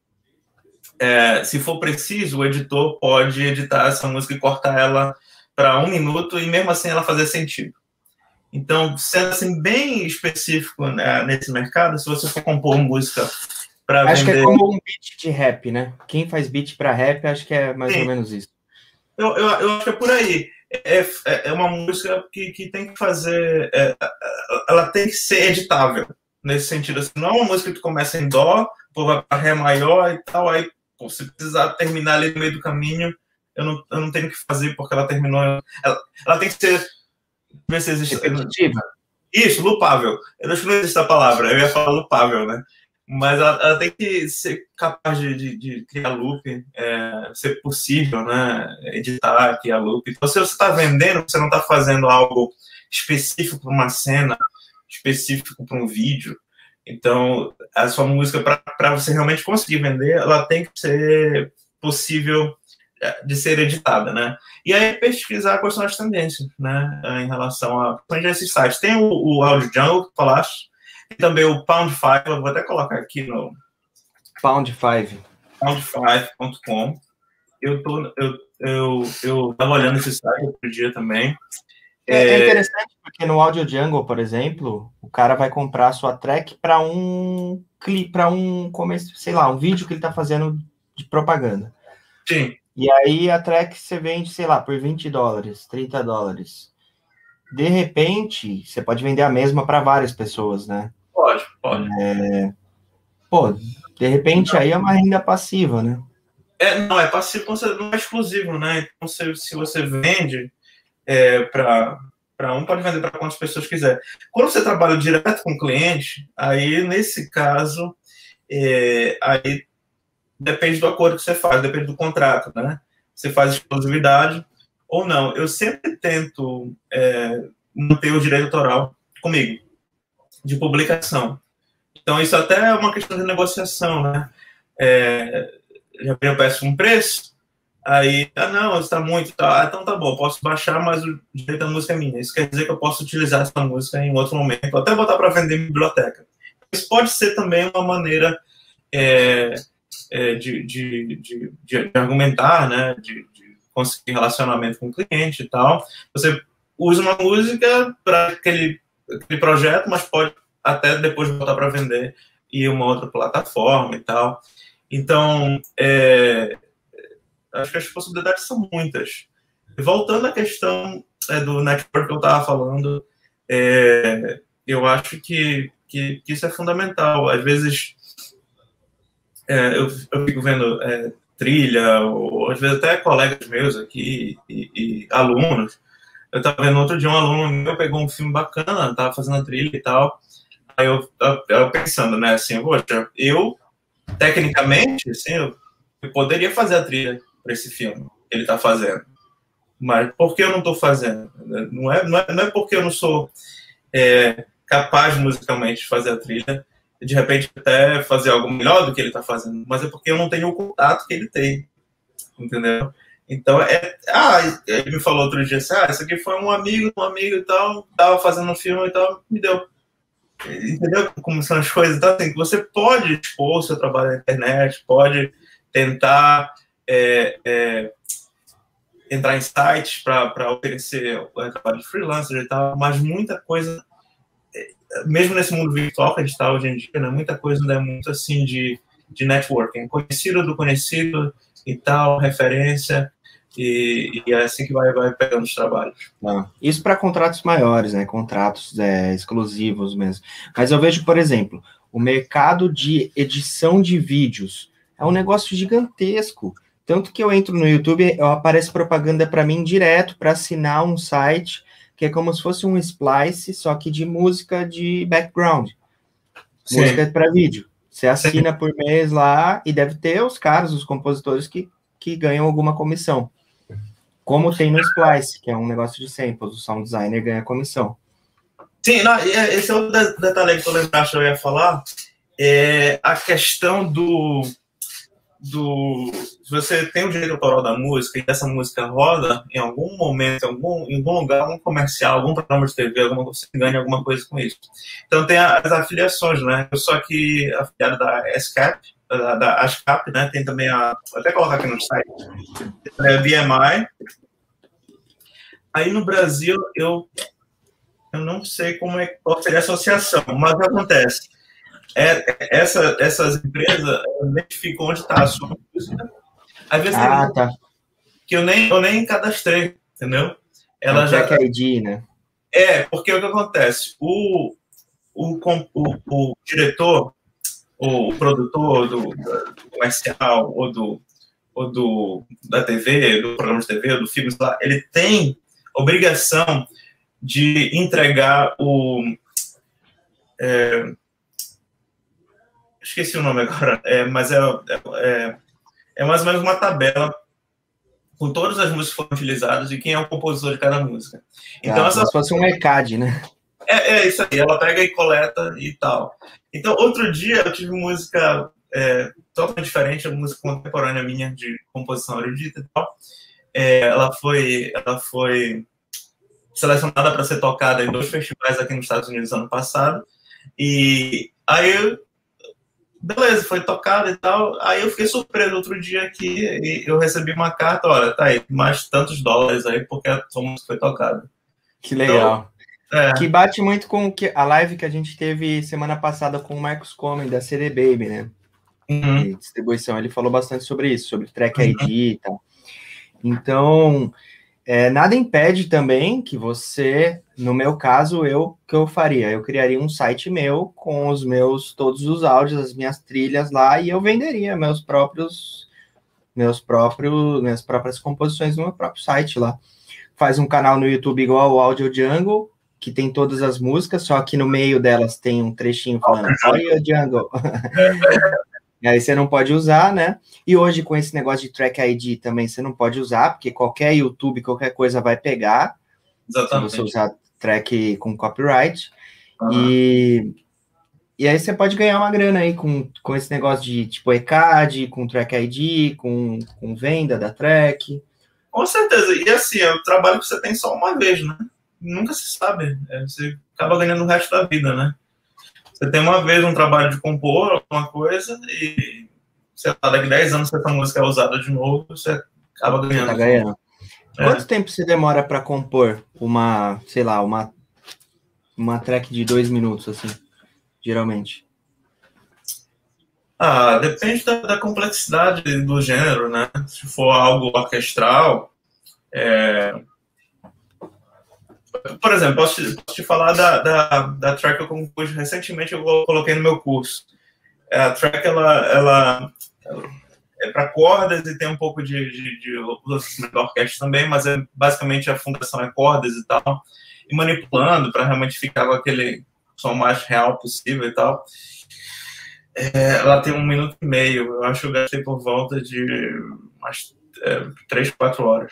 se for preciso, o editor pode editar essa música e cortar ela para 1 minuto e mesmo assim ela fazer sentido. Então, sendo assim bem específico, né, nesse mercado, se você for compor música para vender... Acho que é como um beat de rap, né? Quem faz beat para rap, acho que é mais ou menos isso. Eu acho que é por aí. É uma música que tem que fazer... ela tem que ser editável, nesse sentido. Assim, não é uma música que começa em dó, pô, vai para ré maior e tal, aí, pô, se precisar terminar ali no meio do caminho, eu não tenho o que fazer, porque ela terminou... Ela tem que ser... Ver se existe... Repetitiva. Isso, loopável. Eu acho que não existe a palavra, eu ia falar loopável, né? Mas ela tem que ser capaz de criar loop, ser possível, né? Editar, criar loop. Então, se você está vendendo, você não está fazendo algo específico para uma cena, específico para um vídeo. Então, a sua música, para você realmente conseguir vender, ela tem que ser possível de ser editada, né? E aí pesquisar quais são as tendências, né? Em relação a esses sites. Tem o Audio Jungle, que falaste, e também o Pound5, eu vou até colocar aqui no Pound5. Pound5.com. Eu tava olhando esse site outro dia também. É interessante porque no Audio Jungle, por exemplo, o cara vai comprar a sua track para um clipe, para um sei lá, um vídeo que ele está fazendo de propaganda. Sim. E aí a track você vende, sei lá, por $20, $30. De repente, você pode vender a mesma para várias pessoas, né? Pode. Pô, de repente aí é uma renda passiva, né? Não, é passivo, não é exclusivo, né? Então, se você vende para um, pode vender para quantas pessoas quiser. Quando você trabalha direto com o cliente, aí, nesse caso, aí depende do acordo que você faz, depende do contrato, né? Você faz exclusividade ou não. Eu sempre tento manter o direito autoral comigo, de publicação. Então, isso até é uma questão de negociação, né? Eu peço um preço, aí, não, está muito, tá, então tá bom, posso baixar, mas o direito da música é minha. Isso quer dizer que eu posso utilizar essa música em outro momento, até botar para vender em biblioteca. Isso pode ser também uma maneira de argumentar, né, de conseguir relacionamento com o cliente e tal. Você usa uma música para aquele projeto, mas pode até depois botar para vender em uma outra plataforma e tal. Então, acho que as possibilidades são muitas. E voltando à questão do network que eu estava falando, eu acho que isso é fundamental. Às vezes, eu fico vendo trilha, ou às vezes até colegas meus aqui e alunos. Eu estava vendo outro dia um aluno meu pegou um filme bacana, estava fazendo a trilha e tal. Aí eu pensando, né, assim, poxa, eu, tecnicamente, assim, eu poderia fazer a trilha para esse filme que ele está fazendo. Mas por que eu não estou fazendo? Não é porque eu não sou capaz musicalmente de fazer a trilha, de repente até fazer algo melhor do que ele está fazendo, mas é porque eu não tenho o contato que ele tem, entendeu? Então, ele me falou outro dia assim, isso aqui foi um amigo e tal, estava fazendo um filme e tal, me deu. Entendeu como são as coisas? Então, assim, você pode expor o seu trabalho na internet, pode tentar entrar em sites para oferecer o trabalho de freelancer e tal, mas muita coisa, mesmo nesse mundo virtual que a gente está hoje em dia, né, muita coisa ainda é muito assim de networking, conhecido do conhecido e tal, referência, e é assim que vai pegando os trabalhos. Isso para contratos maiores, né? Contratos exclusivos mesmo. Mas eu vejo, por exemplo, o mercado de edição de vídeos é um negócio gigantesco. Tanto que eu entro no YouTube, aparece propaganda para mim direto para assinar um site que é como se fosse um Splice, só que de música de background. Sim. Música para vídeo. Você assina Sim. por mês lá e deve ter os caras, os compositores que ganham alguma comissão. Como tem no Splice, que é um negócio de samples, o sound designer ganha comissão. Sim, esse é o detalhe que eu lembrasse que eu ia falar, a questão se você tem o direito autoral da música e essa música roda em algum momento, em algum lugar, algum comercial, algum programa de TV, você ganha alguma coisa com isso. Então tem as afiliações, né? Eu sou aqui afiliado da ASCAP, da ASCAP, né? Tem também vou até colocar aqui no site, a BMI. Aí no Brasil eu não sei qual seria a associação, mas o que acontece? Essas empresas identificam onde está a sua música. Às vezes que eu nem cadastrei, entendeu? Ela já Track ID, né? Porque o que acontece? o diretor, o produtor do comercial da TV, do programa de TV, do filme, lá, ele tem obrigação de entregar esqueci o nome agora, mas é mais ou menos uma tabela com todas as músicas que foram utilizadas e quem é o compositor de cada música. Então, se fosse um ECAD, né? É isso aí, ela pega e coleta e tal. Então, outro dia eu tive música totalmente diferente, uma música contemporânea minha de composição erudita e tal. Ela foi selecionada para ser tocada em 2 festivais aqui nos Estados Unidos ano passado. E aí, beleza, foi tocada e tal. Aí eu fiquei surpreso outro dia aqui e eu recebi uma carta, olha, tá aí, mais tantos dólares aí porque a sua música foi tocada. Que legal. Então, que bate muito com a live que a gente teve semana passada com o Marcos Comem, da CD Baby, né? De distribuição. Ele falou bastante sobre isso, sobre Track ID e tal. Então, nada impede também que você, no meu caso, que eu faria? Eu criaria um site meu com todos os áudios, as minhas trilhas lá, e eu venderia minhas próprias composições no meu próprio site lá. Faz um canal no YouTube igual ao Audio Jungle, que tem todas as músicas, só que no meio delas tem um trechinho falando Audio Jungle. E aí você não pode usar, né? E hoje, com esse negócio de Track ID também, você não pode usar, porque qualquer YouTube, qualquer coisa vai pegar. Exatamente. Se você usar track com copyright. E aí você pode ganhar uma grana aí com esse negócio de, tipo, ECAD, com Track ID, com venda da track. Com certeza. E assim, é um trabalho que você tem só uma vez, né? Nunca se sabe. Você acaba ganhando o resto da vida, né? Você tem uma vez um trabalho de compor alguma coisa e, sei lá, daqui 10 anos se essa música é usada de novo, você acaba ganhando. Você tá ganhando. Quanto tempo você demora para compor uma track de 2 minutos, assim, geralmente? Depende da complexidade do gênero, né? Se for algo orquestral, por exemplo, posso te falar da track que eu compus recentemente, eu coloquei no meu curso. A track, ela é para cordas e tem um pouco de orquestra também, mas basicamente a fundação é cordas e tal, e manipulando para realmente ficar com aquele som mais real possível e tal. Ela tem 1 minuto e meio, eu acho que eu gastei por volta de umas 3, 4 horas.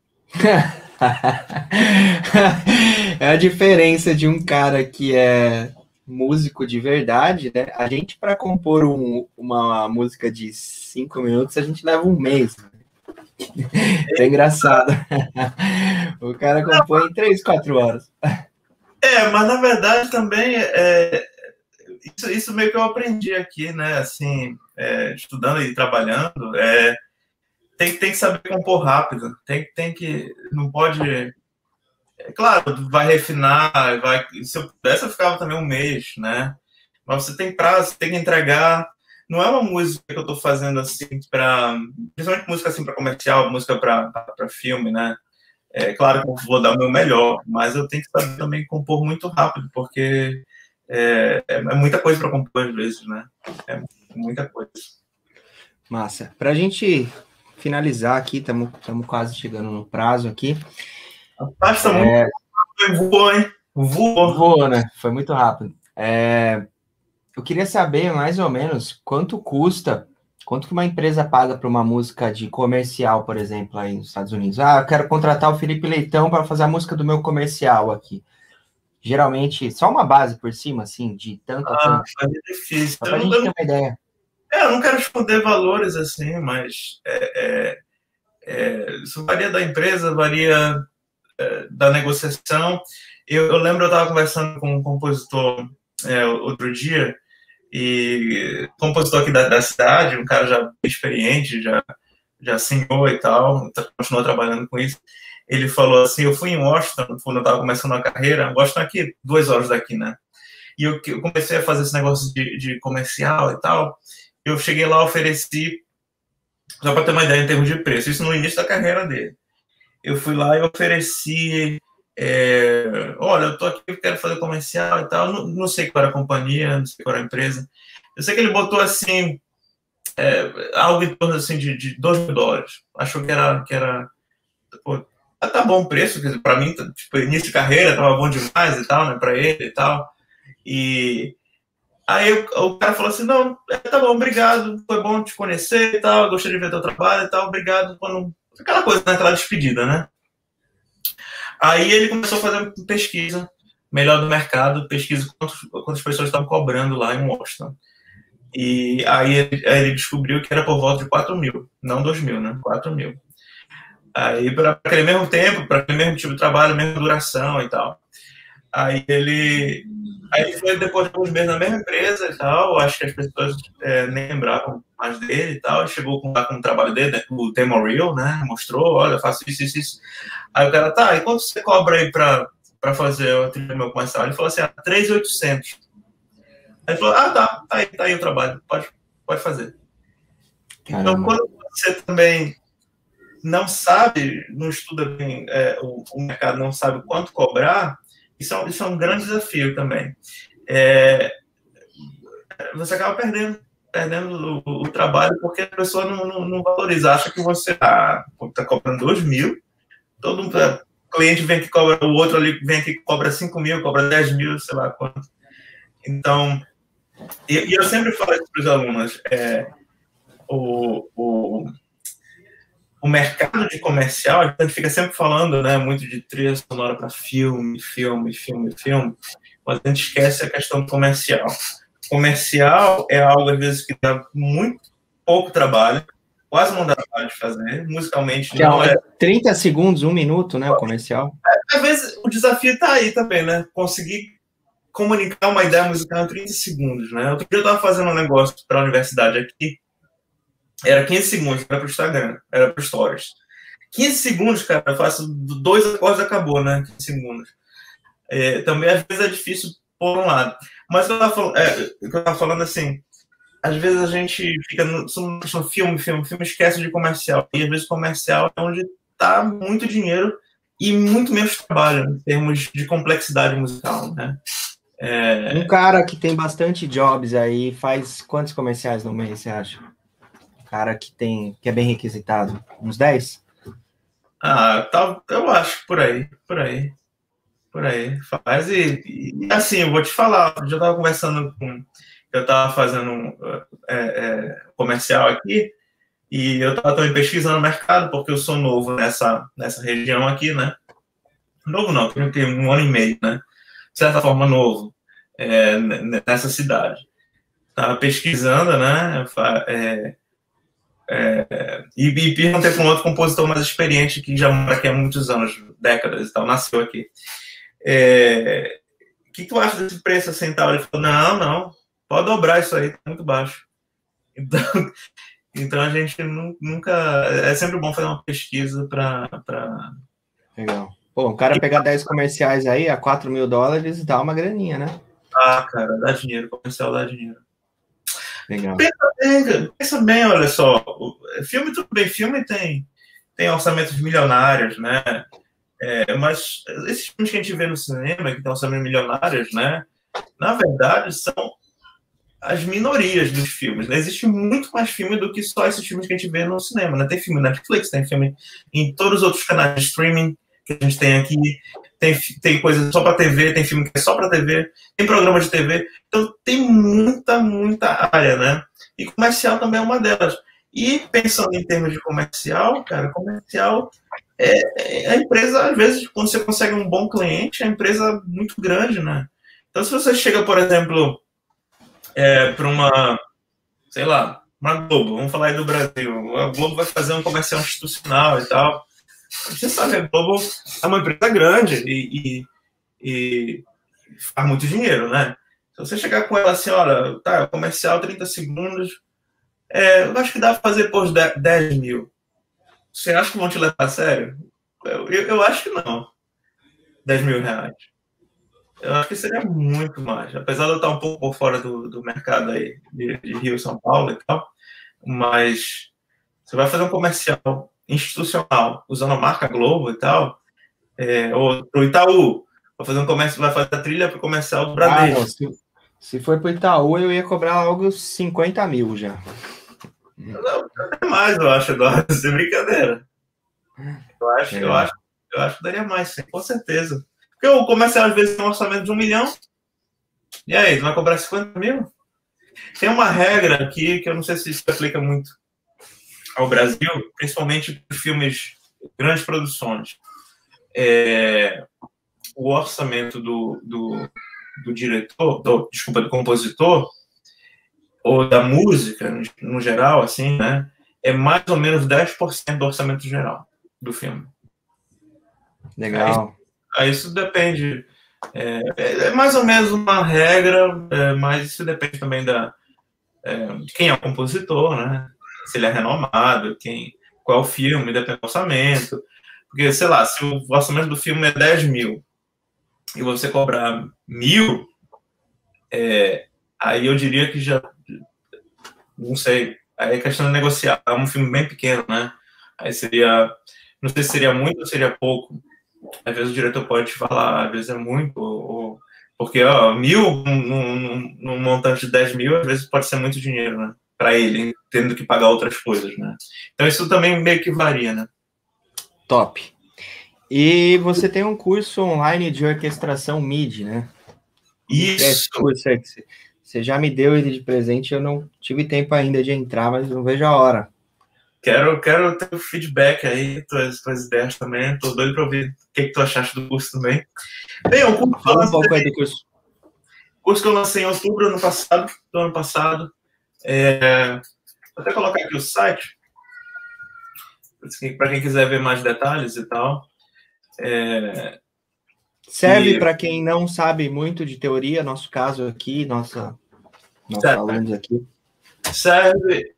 É a diferença de um cara que é músico de verdade, né? A gente, para compor uma música de 5 minutos, a gente leva 1 mês. É engraçado. O cara compõe em 3, 4 horas. Mas na verdade também isso meio que eu aprendi aqui, né? Assim, estudando e trabalhando, tem que saber compor rápido. Tem que. Não pode. Claro, vai refinar, se eu pudesse, eu ficava também 1 mês, né? Mas você tem prazo, tem que entregar. Não é uma música que eu estou fazendo assim principalmente música assim para comercial, música para filme, né? Claro que eu vou dar o meu melhor, mas eu tenho que saber também compor muito rápido, porque é muita coisa para compor às vezes, né? É muita coisa. Massa. Para a gente finalizar aqui, estamos quase chegando no prazo aqui. Rapaz, tá muito... Voou, hein? Voou, né? Foi muito rápido. Eu queria saber, mais ou menos, quanto que uma empresa paga para uma música de comercial, por exemplo, aí nos Estados Unidos. Eu quero contratar o Felipe Leitão para fazer a música do meu comercial aqui. Geralmente, só uma base por cima, assim, de tanto a tanto. É difícil. Só pra gente ter uma ideia. Eu não quero esconder valores, assim, mas isso varia da empresa, varia da negociação. Eu lembro, eu estava conversando com um compositor outro dia, e compositor aqui da cidade, um cara já experiente, já assinou e tal, continuou trabalhando com isso. Ele falou assim, eu fui em Washington, quando eu estava começando a carreira, Washington aqui, 2 horas daqui, né? E eu comecei a fazer esse negócio de comercial e tal, eu cheguei lá, ofereci, só para ter uma ideia em termos de preço, isso no início da carreira dele. Eu fui lá e ofereci olha, eu tô aqui, eu quero fazer comercial e tal, não sei qual era a companhia, não sei qual era a empresa. Eu sei que ele botou assim, algo em torno assim, de $2.000. Achou que era pô, tá bom o preço, quer dizer, pra mim, tipo, início de carreira, tava bom demais e tal, né, pra ele e tal. E aí o cara falou assim, não, tá bom, obrigado, foi bom te conhecer e tal, gostei de ver teu trabalho e tal, obrigado. Aquela coisa, né, aquela despedida, né? Aí ele começou a fazer uma pesquisa, melhor do mercado, pesquisa quantas pessoas estavam cobrando lá em Washington. E aí ele descobriu que era por volta de 4.000, não 2.000, né? 4.000. Aí, para aquele mesmo tempo, para aquele mesmo tipo de trabalho, mesma duração e tal. Aí ele foi depois de alguns meses na mesma empresa e tal, acho que as pessoas nem lembravam mais dele e tal, chegou com o trabalho dele, né, o Demo Reel, né, mostrou, olha, eu faço isso, isso, isso. Aí o cara, tá, e quanto você cobra aí para fazer o trilho meu comercial? Ele falou assim, 3.800. Aí ele falou, tá aí o trabalho, pode fazer. Caramba. Então, quando você também não sabe, não estuda bem o mercado, não sabe quanto cobrar, isso é um grande desafio também. Você acaba perdendo o trabalho porque a pessoa não valoriza, acha que você está cobrando 2.000, todo mundo, cliente vem que cobra, o outro ali vem que cobra 5.000, cobra 10.000, sei lá quanto. Então, e eu sempre falo isso para os alunos, o mercado de comercial, a gente fica sempre falando, né, muito de trilha sonora para filme, mas a gente esquece a questão comercial. Comercial é algo, às vezes, que dá muito pouco trabalho, quase não dá trabalho de fazer, musicalmente que não 30 segundos, 1 minuto, né, o comercial. Às vezes, o desafio está aí também, né, conseguir comunicar uma ideia musical em 30 segundos, né. Outro dia eu estava fazendo um negócio para a universidade aqui, era 15 segundos, era para o Instagram, era para o Stories. 15 segundos, cara, eu faço 2 acordes, acabou, né, 15 segundos. Também, às vezes, é difícil por um lado. Mas o que eu tava falando assim, às vezes a gente fica no filme, esquece de comercial. E às vezes comercial é onde tá muito dinheiro e muito menos trabalho em termos de complexidade musical, né? Um cara que tem bastante jobs aí, faz quantos comerciais no mês, você acha? Um cara que é bem requisitado, uns 10? Eu acho que por aí faz. E assim, eu vou te falar, eu já estava conversando eu estava fazendo um comercial aqui, e eu estava também pesquisando o mercado, porque eu sou novo nessa região aqui, né? Novo não, eu tenho 1 ano e meio, né? De certa forma, novo nessa cidade. Estava pesquisando, né? E perguntei para um outro compositor mais experiente, que já mora aqui há muitos anos, décadas e tal, nasceu aqui. O que tu acha desse preço assim, tal? Ele falou, não, pode dobrar isso aí, tá muito baixo. Então a gente nunca... É sempre bom fazer uma pesquisa para... Legal. Pô, um cara pegar 10 comerciais aí a $4.000 dá uma graninha, né? Cara, dá dinheiro, comercial dá dinheiro. Legal. Pensa bem, olha só, filme, tudo bem, filme tem orçamentos milionários, né? Mas esses filmes que a gente vê no cinema, que tem orçamentos milionários, né? Na verdade, são as minorias dos filmes, né? Existe muito mais filme do que só esses filmes que a gente vê no cinema, né? Tem filme na Netflix, tem filme em todos os outros canais de streaming que a gente tem aqui, tem coisa só para TV, tem filme que é só para TV, tem programa de TV, então tem muita área, né? E comercial também é uma delas. E pensando em termos de comercial, cara, comercial a empresa, às vezes, quando você consegue um bom cliente, é uma empresa muito grande, né? Então, se você chega, por exemplo, para uma, sei lá, uma Globo, vamos falar aí do Brasil, a Globo vai fazer um comercial institucional e tal. Você sabe, a Globo é uma empresa grande e faz muito dinheiro, né? Se você chegar com ela assim, olha, tá, comercial 30 segundos, eu acho que dá para fazer por 10 mil. Você acha que vão te levar a sério? Eu acho que não. 10 mil reais. Eu acho que seria muito mais. Apesar de eu estar um pouco por fora do mercado aí de Rio, São Paulo e tal, mas você vai fazer um comercial institucional usando a marca Globo e tal, ou pro Itaú, vai fazer um comércio, vai fazer a trilha para o comercial do Bradesco. Não, se for pro Itaú, eu ia cobrar algo 50 mil já. Não, é mais, eu acho, Eduardo, sem brincadeira. Eu acho que daria mais, sim, com certeza. Porque o comercial, às vezes, tem um orçamento de 1 milhão, e aí, tu vai cobrar 50 mil? Tem uma regra aqui que eu não sei se isso aplica muito ao Brasil, principalmente para filmes, grandes produções. O orçamento do diretor, desculpa, do compositor, ou da música, no geral, assim, né? É mais ou menos 10% do orçamento geral do filme. Legal. Aí isso depende. É mais ou menos uma regra, mas isso depende também de quem é o compositor, né? Se ele é renomado, qual é o filme, depende do orçamento. Porque, sei lá, se o orçamento do filme é 10 mil e você cobrar 1.000, aí eu diria que já. Não sei. Aí é questão de negociar. É um filme bem pequeno, né? Aí seria. Não sei se seria muito ou seria pouco. Às vezes o diretor pode te falar, às vezes é muito, porque 1.000 num montante de 10 mil, às vezes pode ser muito dinheiro, né? Para ele, tendo que pagar outras coisas, né? Então isso também meio que varia, né? Top. E você tem um curso online de orquestração MIDI, né? Isso. Curso aí que você já me deu ele de presente, eu não tive tempo ainda de entrar, mas não vejo a hora. Quero ter o feedback aí, tuas ideias também. Tô doido para ouvir o que tu achaste do curso também. Bem, o curso Fala um pouco aí do curso. O curso que eu lancei em outubro do ano passado. Vou até colocar aqui o site, para quem quiser ver mais detalhes e tal. Serve para quem não sabe muito de teoria, nosso caso aqui, nossos alunos aqui. Serve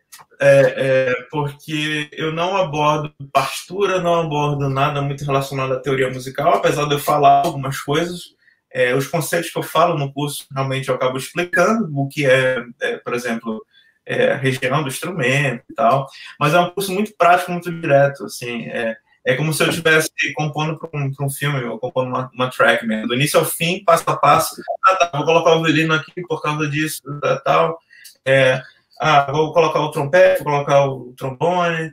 porque eu não abordo partitura, não abordo nada muito relacionado à teoria musical, apesar de eu falar algumas coisas. Os conceitos que eu falo no curso, realmente eu acabo explicando o que por exemplo, a região do instrumento e tal, mas é um curso muito prático, muito direto, assim, é como se eu estivesse compondo para um filme, ou compondo uma track mesmo, do início ao fim, passo a passo. Vou colocar o violino aqui por causa disso, tal. Vou colocar o trompete, vou colocar o trombone,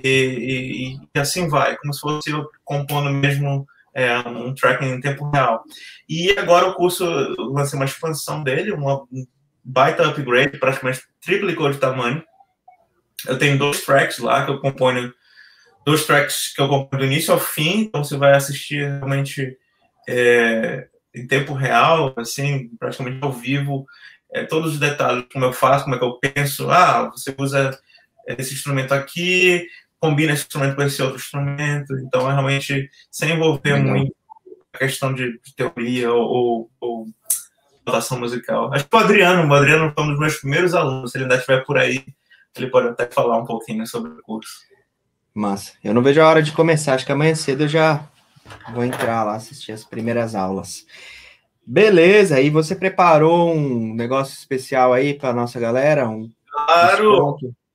e assim vai, como se fosse eu compondo mesmo um track em tempo real. E agora o curso lancei uma expansão dele, um baita upgrade, praticamente triplicou de tamanho. Eu tenho 2 tracks lá que eu componho, 2 tracks que eu componho do início ao fim, então você vai assistir realmente em tempo real, assim, praticamente ao vivo, todos os detalhes, como eu faço, como é que eu penso. Você usa esse instrumento aqui, combina esse instrumento com esse outro instrumento, então é realmente sem envolver muito a questão de teoria ou notação musical. Acho que o Adriano foi um dos meus primeiros alunos, se ele ainda estiver por aí, ele pode até falar um pouquinho sobre o curso. Massa. Eu não vejo a hora de começar, acho que amanhã cedo eu já vou entrar lá, assistir as primeiras aulas. Beleza, e você preparou um negócio especial aí para nossa galera? Claro!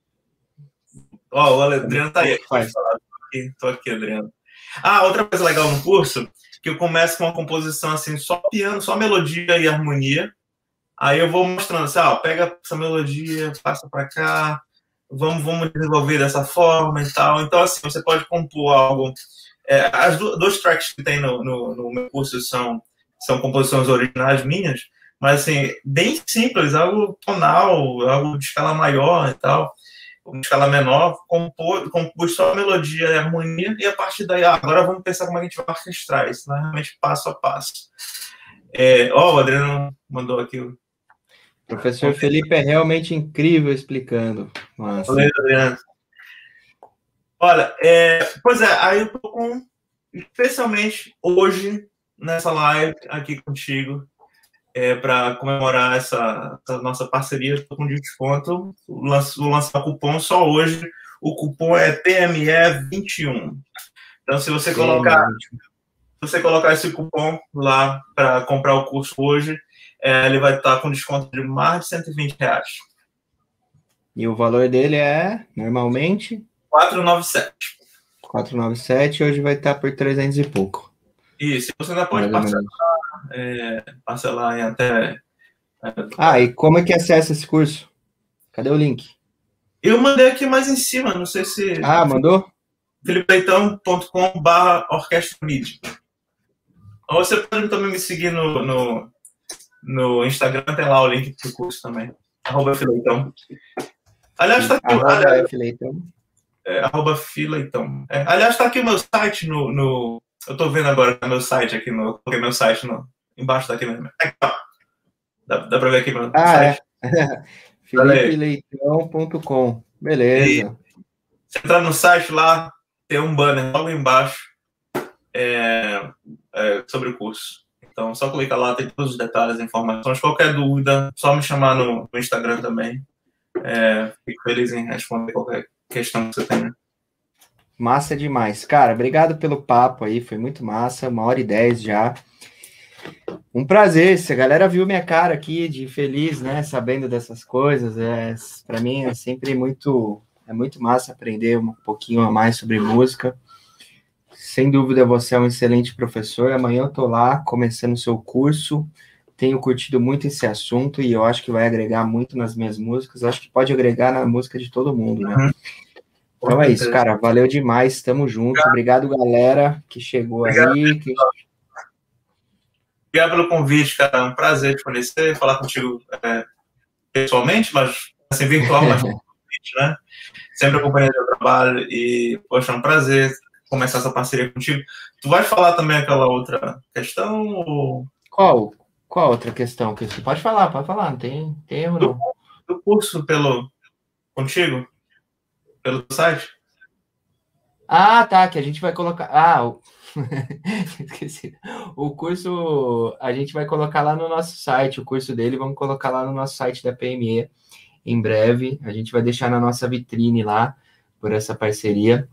O Adriano tá aí. Tô aqui, Adriano. Outra coisa legal no curso, que eu começo com uma composição assim, só piano, só melodia e harmonia. Aí eu vou mostrando assim, pega essa melodia, passa para cá, vamos desenvolver dessa forma e tal. Então, assim, você pode compor algo. As 2 tracks que tem no meu curso são composições originais minhas, mas, assim, bem simples, algo tonal, algo de escala maior e tal, de escala menor, compus só a melodia e a harmonia, e a partir daí, agora vamos pensar como a gente vai orquestrar isso, né? Realmente passo a passo. O Adriano mandou aqui o professor Felipe é realmente incrível explicando. Nossa. Valeu, Adriano. Olha, pois aí eu tô especialmente hoje, nessa live aqui contigo, para comemorar essa nossa parceria, estou com desconto, vou lançar o cupom só hoje, o cupom é PME21. Então, se você colocar esse cupom lá para comprar o curso hoje, ele vai estar com desconto de mais de R$120. E o valor dele é, normalmente? R$497. R$497, hoje vai estar por 300 e pouco. Isso, você ainda pode Mais ou menos. parcelar em até. Ah, e como é que acessa esse curso? Cadê o link? Eu mandei aqui mais em cima, não sei se. Ah, mandou? filipeitão.com/orquestra mídia. Ou você pode também me seguir no Instagram, tem lá o link do curso também. @fileitão. Aliás, está aqui. @fleitão. @fileitão. Aliás, está aqui o meu site no. Eu estou vendo agora meu site aqui coloquei meu site embaixo daqui mesmo. Dá para ver aqui meu site? filipeleiton.com. Beleza. Você entrar no site lá, tem um banner logo embaixo sobre o curso. Então, só clica lá, tem todos os detalhes, informações. Qualquer dúvida, só me chamar no Instagram também. Fico feliz em responder qualquer questão que você tenha. Massa demais. Cara, obrigado pelo papo aí, foi muito massa, 1h10 já. Um prazer, se a galera viu minha cara aqui de feliz, né, sabendo dessas coisas, para mim é sempre muito massa aprender um pouquinho a mais sobre música. Sem dúvida você é um excelente professor, amanhã eu tô lá começando o seu curso, tenho curtido muito esse assunto e eu acho que vai agregar muito nas minhas músicas, acho que pode agregar na música de todo mundo, né? Então é isso, cara, valeu demais, tamo junto, obrigado galera que chegou aí. Obrigado pelo convite, cara, é um prazer te conhecer, falar contigo pessoalmente, mas assim, virtual, mas né? Sempre acompanhando o trabalho e, poxa, é um prazer começar essa parceria contigo. Tu vai falar também aquela outra questão? Ou... Qual outra questão que você pode falar, não tem erro não. Do curso contigo? Pelo site? Ah, tá, que a gente vai colocar... esqueci. O curso a gente vai colocar lá no nosso site, o curso dele vamos colocar lá no nosso site da PME em breve. A gente vai deixar na nossa vitrine lá, por essa parceria.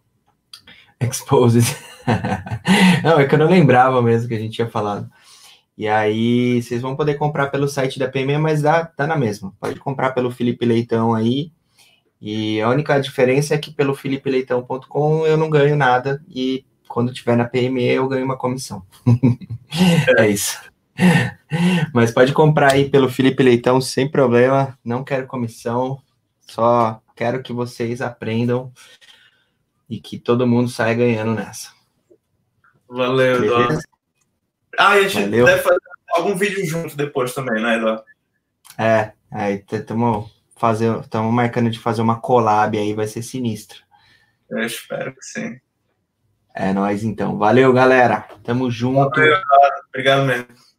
Exposed. Não, é que eu não lembrava mesmo que a gente tinha falado. E aí, vocês vão poder comprar pelo site da PME, mas tá na mesma. Pode comprar pelo Felipe Leitão aí. E a única diferença é que pelo filipeleiton.com eu não ganho nada. E quando tiver na PME eu ganho uma comissão. É isso. Mas pode comprar aí pelo Felipe Leitão sem problema. Não quero comissão. Só quero que vocês aprendam e que todo mundo saia ganhando nessa. Valeu, Eduardo. E a gente deve fazer algum vídeo junto depois também, né, Eduardo? Aí estamos marcando de fazer uma collab aí, vai ser sinistro. Eu espero que sim. É nóis então. Valeu, galera. Tamo junto. Valeu, obrigado mesmo.